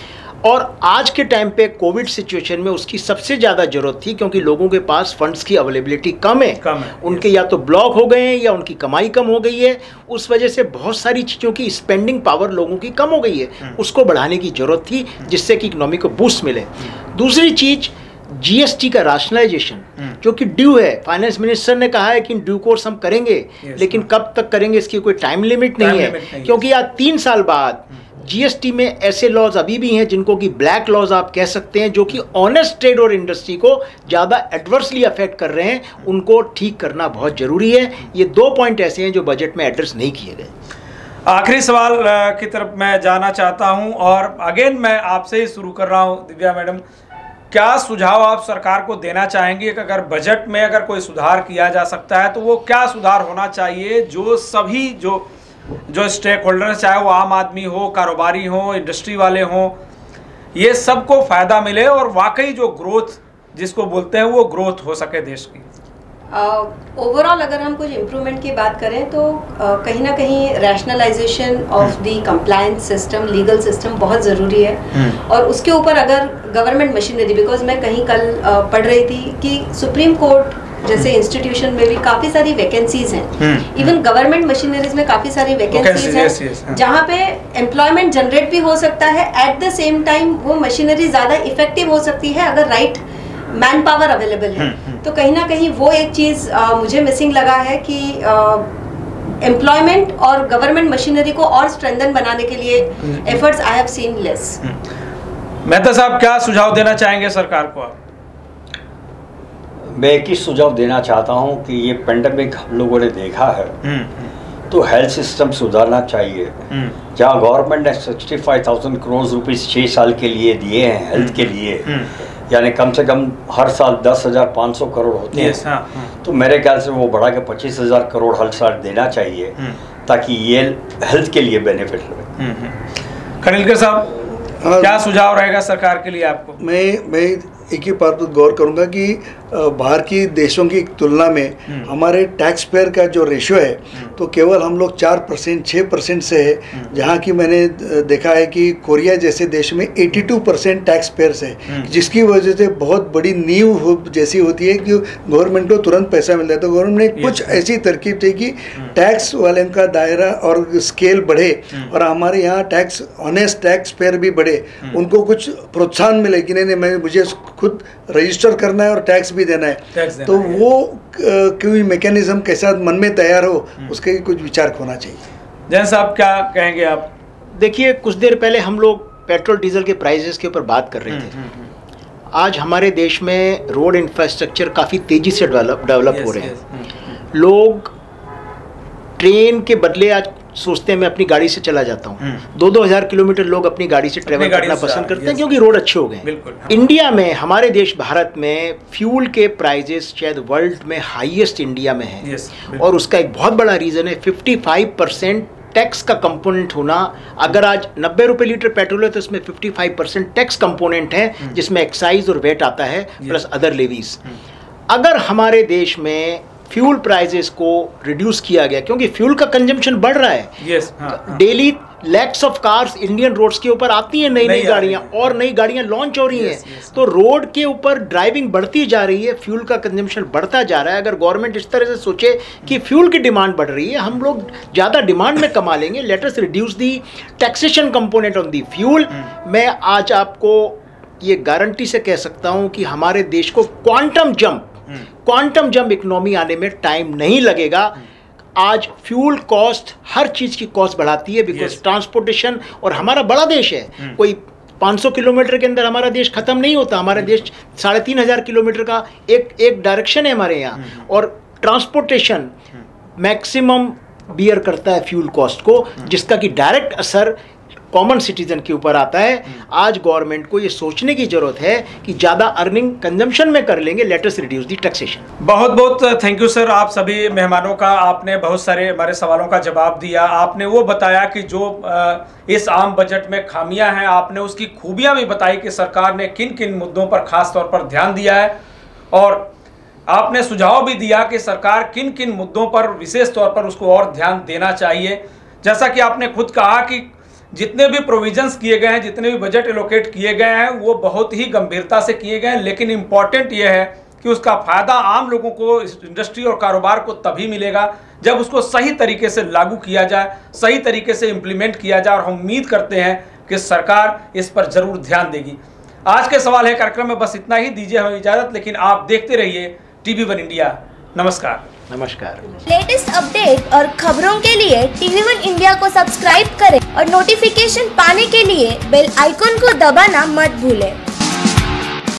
और आज के टाइम पे कोविड सिचुएशन में उसकी सबसे ज़्यादा ज़रूरत थी, क्योंकि लोगों के पास फंड्स की अवेलेबिलिटी कम है। उनके या तो ब्लॉक हो गए हैं या उनकी कमाई कम हो गई है। उस वजह से बहुत सारी चीज़ों की स्पेंडिंग पावर लोगों की कम हो गई है। उसको बढ़ाने की ज़रूरत थी जिससे कि इकोनॉमी को बूस्ट मिले। दूसरी चीज़ जीएसटी का राशनलाइजेशन जो कि ड्यू है। फाइनेंस मिनिस्टर ने कहा है कि ड्यू कोर्स हम करेंगे, लेकिन कब तक करेंगे इसकी कोई टाइम लिमिट नहीं है, क्योंकि आज 3 साल बाद जीएसटी में ऐसे लॉज अभी भी हैं जिनको कि ब्लैक लॉज आप कह सकते हैं, जो कि ऑनेस्ट ट्रेड और इंडस्ट्री को ज़्यादा एडवर्सली अफेक्ट कर रहे हैं। उनको ठीक करना बहुत ज़रूरी है। ये 2 पॉइंट ऐसे हैं जो बजट में एड्रेस नहीं किए गए। आखिरी सवाल की तरफ मैं जाना चाहता हूं, और अगेन मैं आपसे ही शुरू कर रहा हूं। दिव्या मैडम, क्या सुझाव आप सरकार को देना चाहेंगे कि अगर बजट में अगर कोई सुधार किया जा सकता है तो वो क्या सुधार होना चाहिए जो सभी जो स्टेक होल्डर्स, चाहे वो आम आदमी हो, कारोबारी हो, इंडस्ट्री वाले हों, ये सबको फ़ायदा मिले और वाकई जो ग्रोथ जिसको बोलते हैं वो ग्रोथ हो सके देश की? ओवरऑल अगर हम कुछ इम्प्रूवमेंट की बात करें तो कहीं ना कहीं rationalisation of the compliance system, legal system बहुत ज़रूरी है। और उसके ऊपर अगर गवर्नमेंट मशीनरी, बिकॉज मैं कहीं कल पढ़ रही थी कि सुप्रीम कोर्ट जैसे इंस्टीट्यूशन में भी काफ़ी सारी वैकेंसीज हैं, इवन गवर्नमेंट मशीनरीज में काफ़ी सारी वैकेंसीज हैं जहाँ पे एम्प्लॉयमेंट जनरेट भी हो सकता है। एट द सेम टाइम वो मशीनरी ज़्यादा इफेक्टिव हो सकती है अगर राइट मैन पावर अवेलेबल है। तो कहीं ना कहीं वो एक चीज़ मुझे मिसिंग लगा है कि एम्प्लॉयमेंट और गवर्नमेंट मशीनरी को और स्ट्रेंथन बनाने के लिए efforts I have seen less. Mehta साहब, क्या सुझाव देना चाहेंगे सरकार को आप? मैं एक ही सुझाव देना चाहता हूं कि ये पेंडेमिक हम लोगों ने देखा है तो हेल्थ सिस्टम सुधारना चाहिए। जहां गवर्नमेंट ने 65,000 करोड़ रुपीस 6 साल के लिए दिए हैं हेल्थ के लिए, यानी कम से कम हर साल 10,500 करोड़ होते हैं। तो मेरे ख्याल से वो बढ़ा के 25,000 करोड़ हर साल देना चाहिए ताकि ये हेल्थ के लिए बेनिफिट रहे। खनिलकर साहब, क्या सुझाव रहेगा सरकार के लिए आपको? मैं एक ही बात पर गौर करूंगा कि बाहर की देशों की तुलना में हमारे टैक्स पेयर का जो रेशियो है तो केवल हम लोग 4% 6% से है, जहाँ की मैंने देखा है कि कोरिया जैसे देश में 82% टैक्स पेयर्स है, जिसकी वजह से बहुत बड़ी नींव जैसी होती है कि गवर्नमेंट को तुरंत पैसा मिलता है। तो गवर्नमेंट ने कुछ ऐसी तरकीब थी कि टैक्स वाले का दायरा और स्केल बढ़े और हमारे यहाँ टैक्स ऑनेस्ट टैक्स पेयर भी बढ़े, उनको कुछ प्रोत्साहन मिले कि नहीं मैं मुझे खुद रजिस्टर करना है और टैक्स भी देना है। तो वो कोई मैकेनिज्म कैसा मन में तैयार हो उसके कुछ विचार होना चाहिए। जैन साहब, क्या कहेंगे आप? देखिए, कुछ देर पहले हम लोग पेट्रोल डीजल के प्राइसेस के ऊपर बात कर रहे थे। आज हमारे देश में रोड इंफ्रास्ट्रक्चर काफ़ी तेज़ी से डेवलप हो रहे हैं। लोग ट्रेन के बदले आज सोचते हैं मैं अपनी गाड़ी से चला जाता हूँ। 2-2 हज़ार किलोमीटर लोग अपनी गाड़ी से ट्रेवल करना पसंद करते हैं क्योंकि रोड अच्छे हो गए। इंडिया में, हमारे देश भारत में फ्यूल के प्राइजेस शायद वर्ल्ड में हाईएस्ट इंडिया में है। और उसका एक बहुत बड़ा रीज़न है 55% टैक्स का कंपोनेंट होना। अगर आज 90 रुपये लीटर पेट्रोल है तो इसमें 55% टैक्स कंपोनेंट है, जिसमें एक्साइज और वेट आता है प्लस अदर लेवीज। अगर हमारे देश में फ्यूल प्राइजेस को रिड्यूस किया गया, क्योंकि फ्यूल का कंजम्पशन बढ़ रहा है, daily lakhs of cars Indian roads के ऊपर आती हैं, नई गाड़ियां, और नई गाड़ियां लॉन्च हो रही हैं। तो रोड के ऊपर ड्राइविंग बढ़ती जा रही है, फ्यूल का कंजम्पशन बढ़ता जा रहा है। अगर गवर्नमेंट इस तरह से सोचे कि फ्यूल की डिमांड बढ़ रही है, हम लोग ज़्यादा डिमांड में कमा लेंगे, let us reduce the taxation component on the fuel. मैं आज आपको ये गारंटी से कह सकता हूं कि हमारे देश को क्वांटम जंप इकोनॉमी आने में टाइम नहीं लगेगा। आज फ्यूल कॉस्ट हर चीज़ की कॉस्ट बढ़ाती है, बिकॉज ट्रांसपोर्टेशन, और हमारा बड़ा देश है, कोई 500 किलोमीटर के अंदर हमारा देश खत्म नहीं होता। हमारा देश 3500 किलोमीटर का एक डायरेक्शन है हमारे यहाँ, और ट्रांसपोर्टेशन मैक्सिमम बियर करता है फ्यूल कॉस्ट को, जिसका कि डायरेक्ट असर कॉमन सिटीजन के ऊपर आता है। आज गवर्नमेंट को ये सोचने की जरूरत है कि ज़्यादा अर्निंग कंजम्पशन में कर लेंगे, let us reduce the taxation. बहुत बहुत थैंक यू सर, आप सभी मेहमानों का। आपने बहुत सारे हमारे सवालों का जवाब दिया। आपने वो बताया कि जो इस आम बजट में खामियां हैं, आपने उसकी खूबियां भी बताई कि सरकार ने किन किन मुद्दों पर खास तौर पर ध्यान दिया है, और आपने सुझाव भी दिया कि सरकार किन किन मुद्दों पर विशेष तौर पर उसको और ध्यान देना चाहिए। जैसा कि आपने खुद कहा कि जितने भी प्रोविजंस किए गए हैं, जितने भी बजट एलोकेट किए गए हैं, वो बहुत ही गंभीरता से किए गए हैं, लेकिन इम्पॉर्टेंट ये है कि उसका फ़ायदा आम लोगों को, इंडस्ट्री और कारोबार को तभी मिलेगा जब उसको सही तरीके से लागू किया जाए, सही तरीके से इम्प्लीमेंट किया जाए, और हम उम्मीद करते हैं कि सरकार इस पर ज़रूर ध्यान देगी। आज के सवाल है कार्यक्रम में बस इतना ही। दीजिए हमें इजाज़त, लेकिन आप देखते रहिए TV1 इंडिया। नमस्कार। लेटेस्ट अपडेट और खबरों के लिए TV1 इंडिया को सब्सक्राइब करें और नोटिफिकेशन पाने के लिए बेल आइकॉन को दबाना मत भूलें।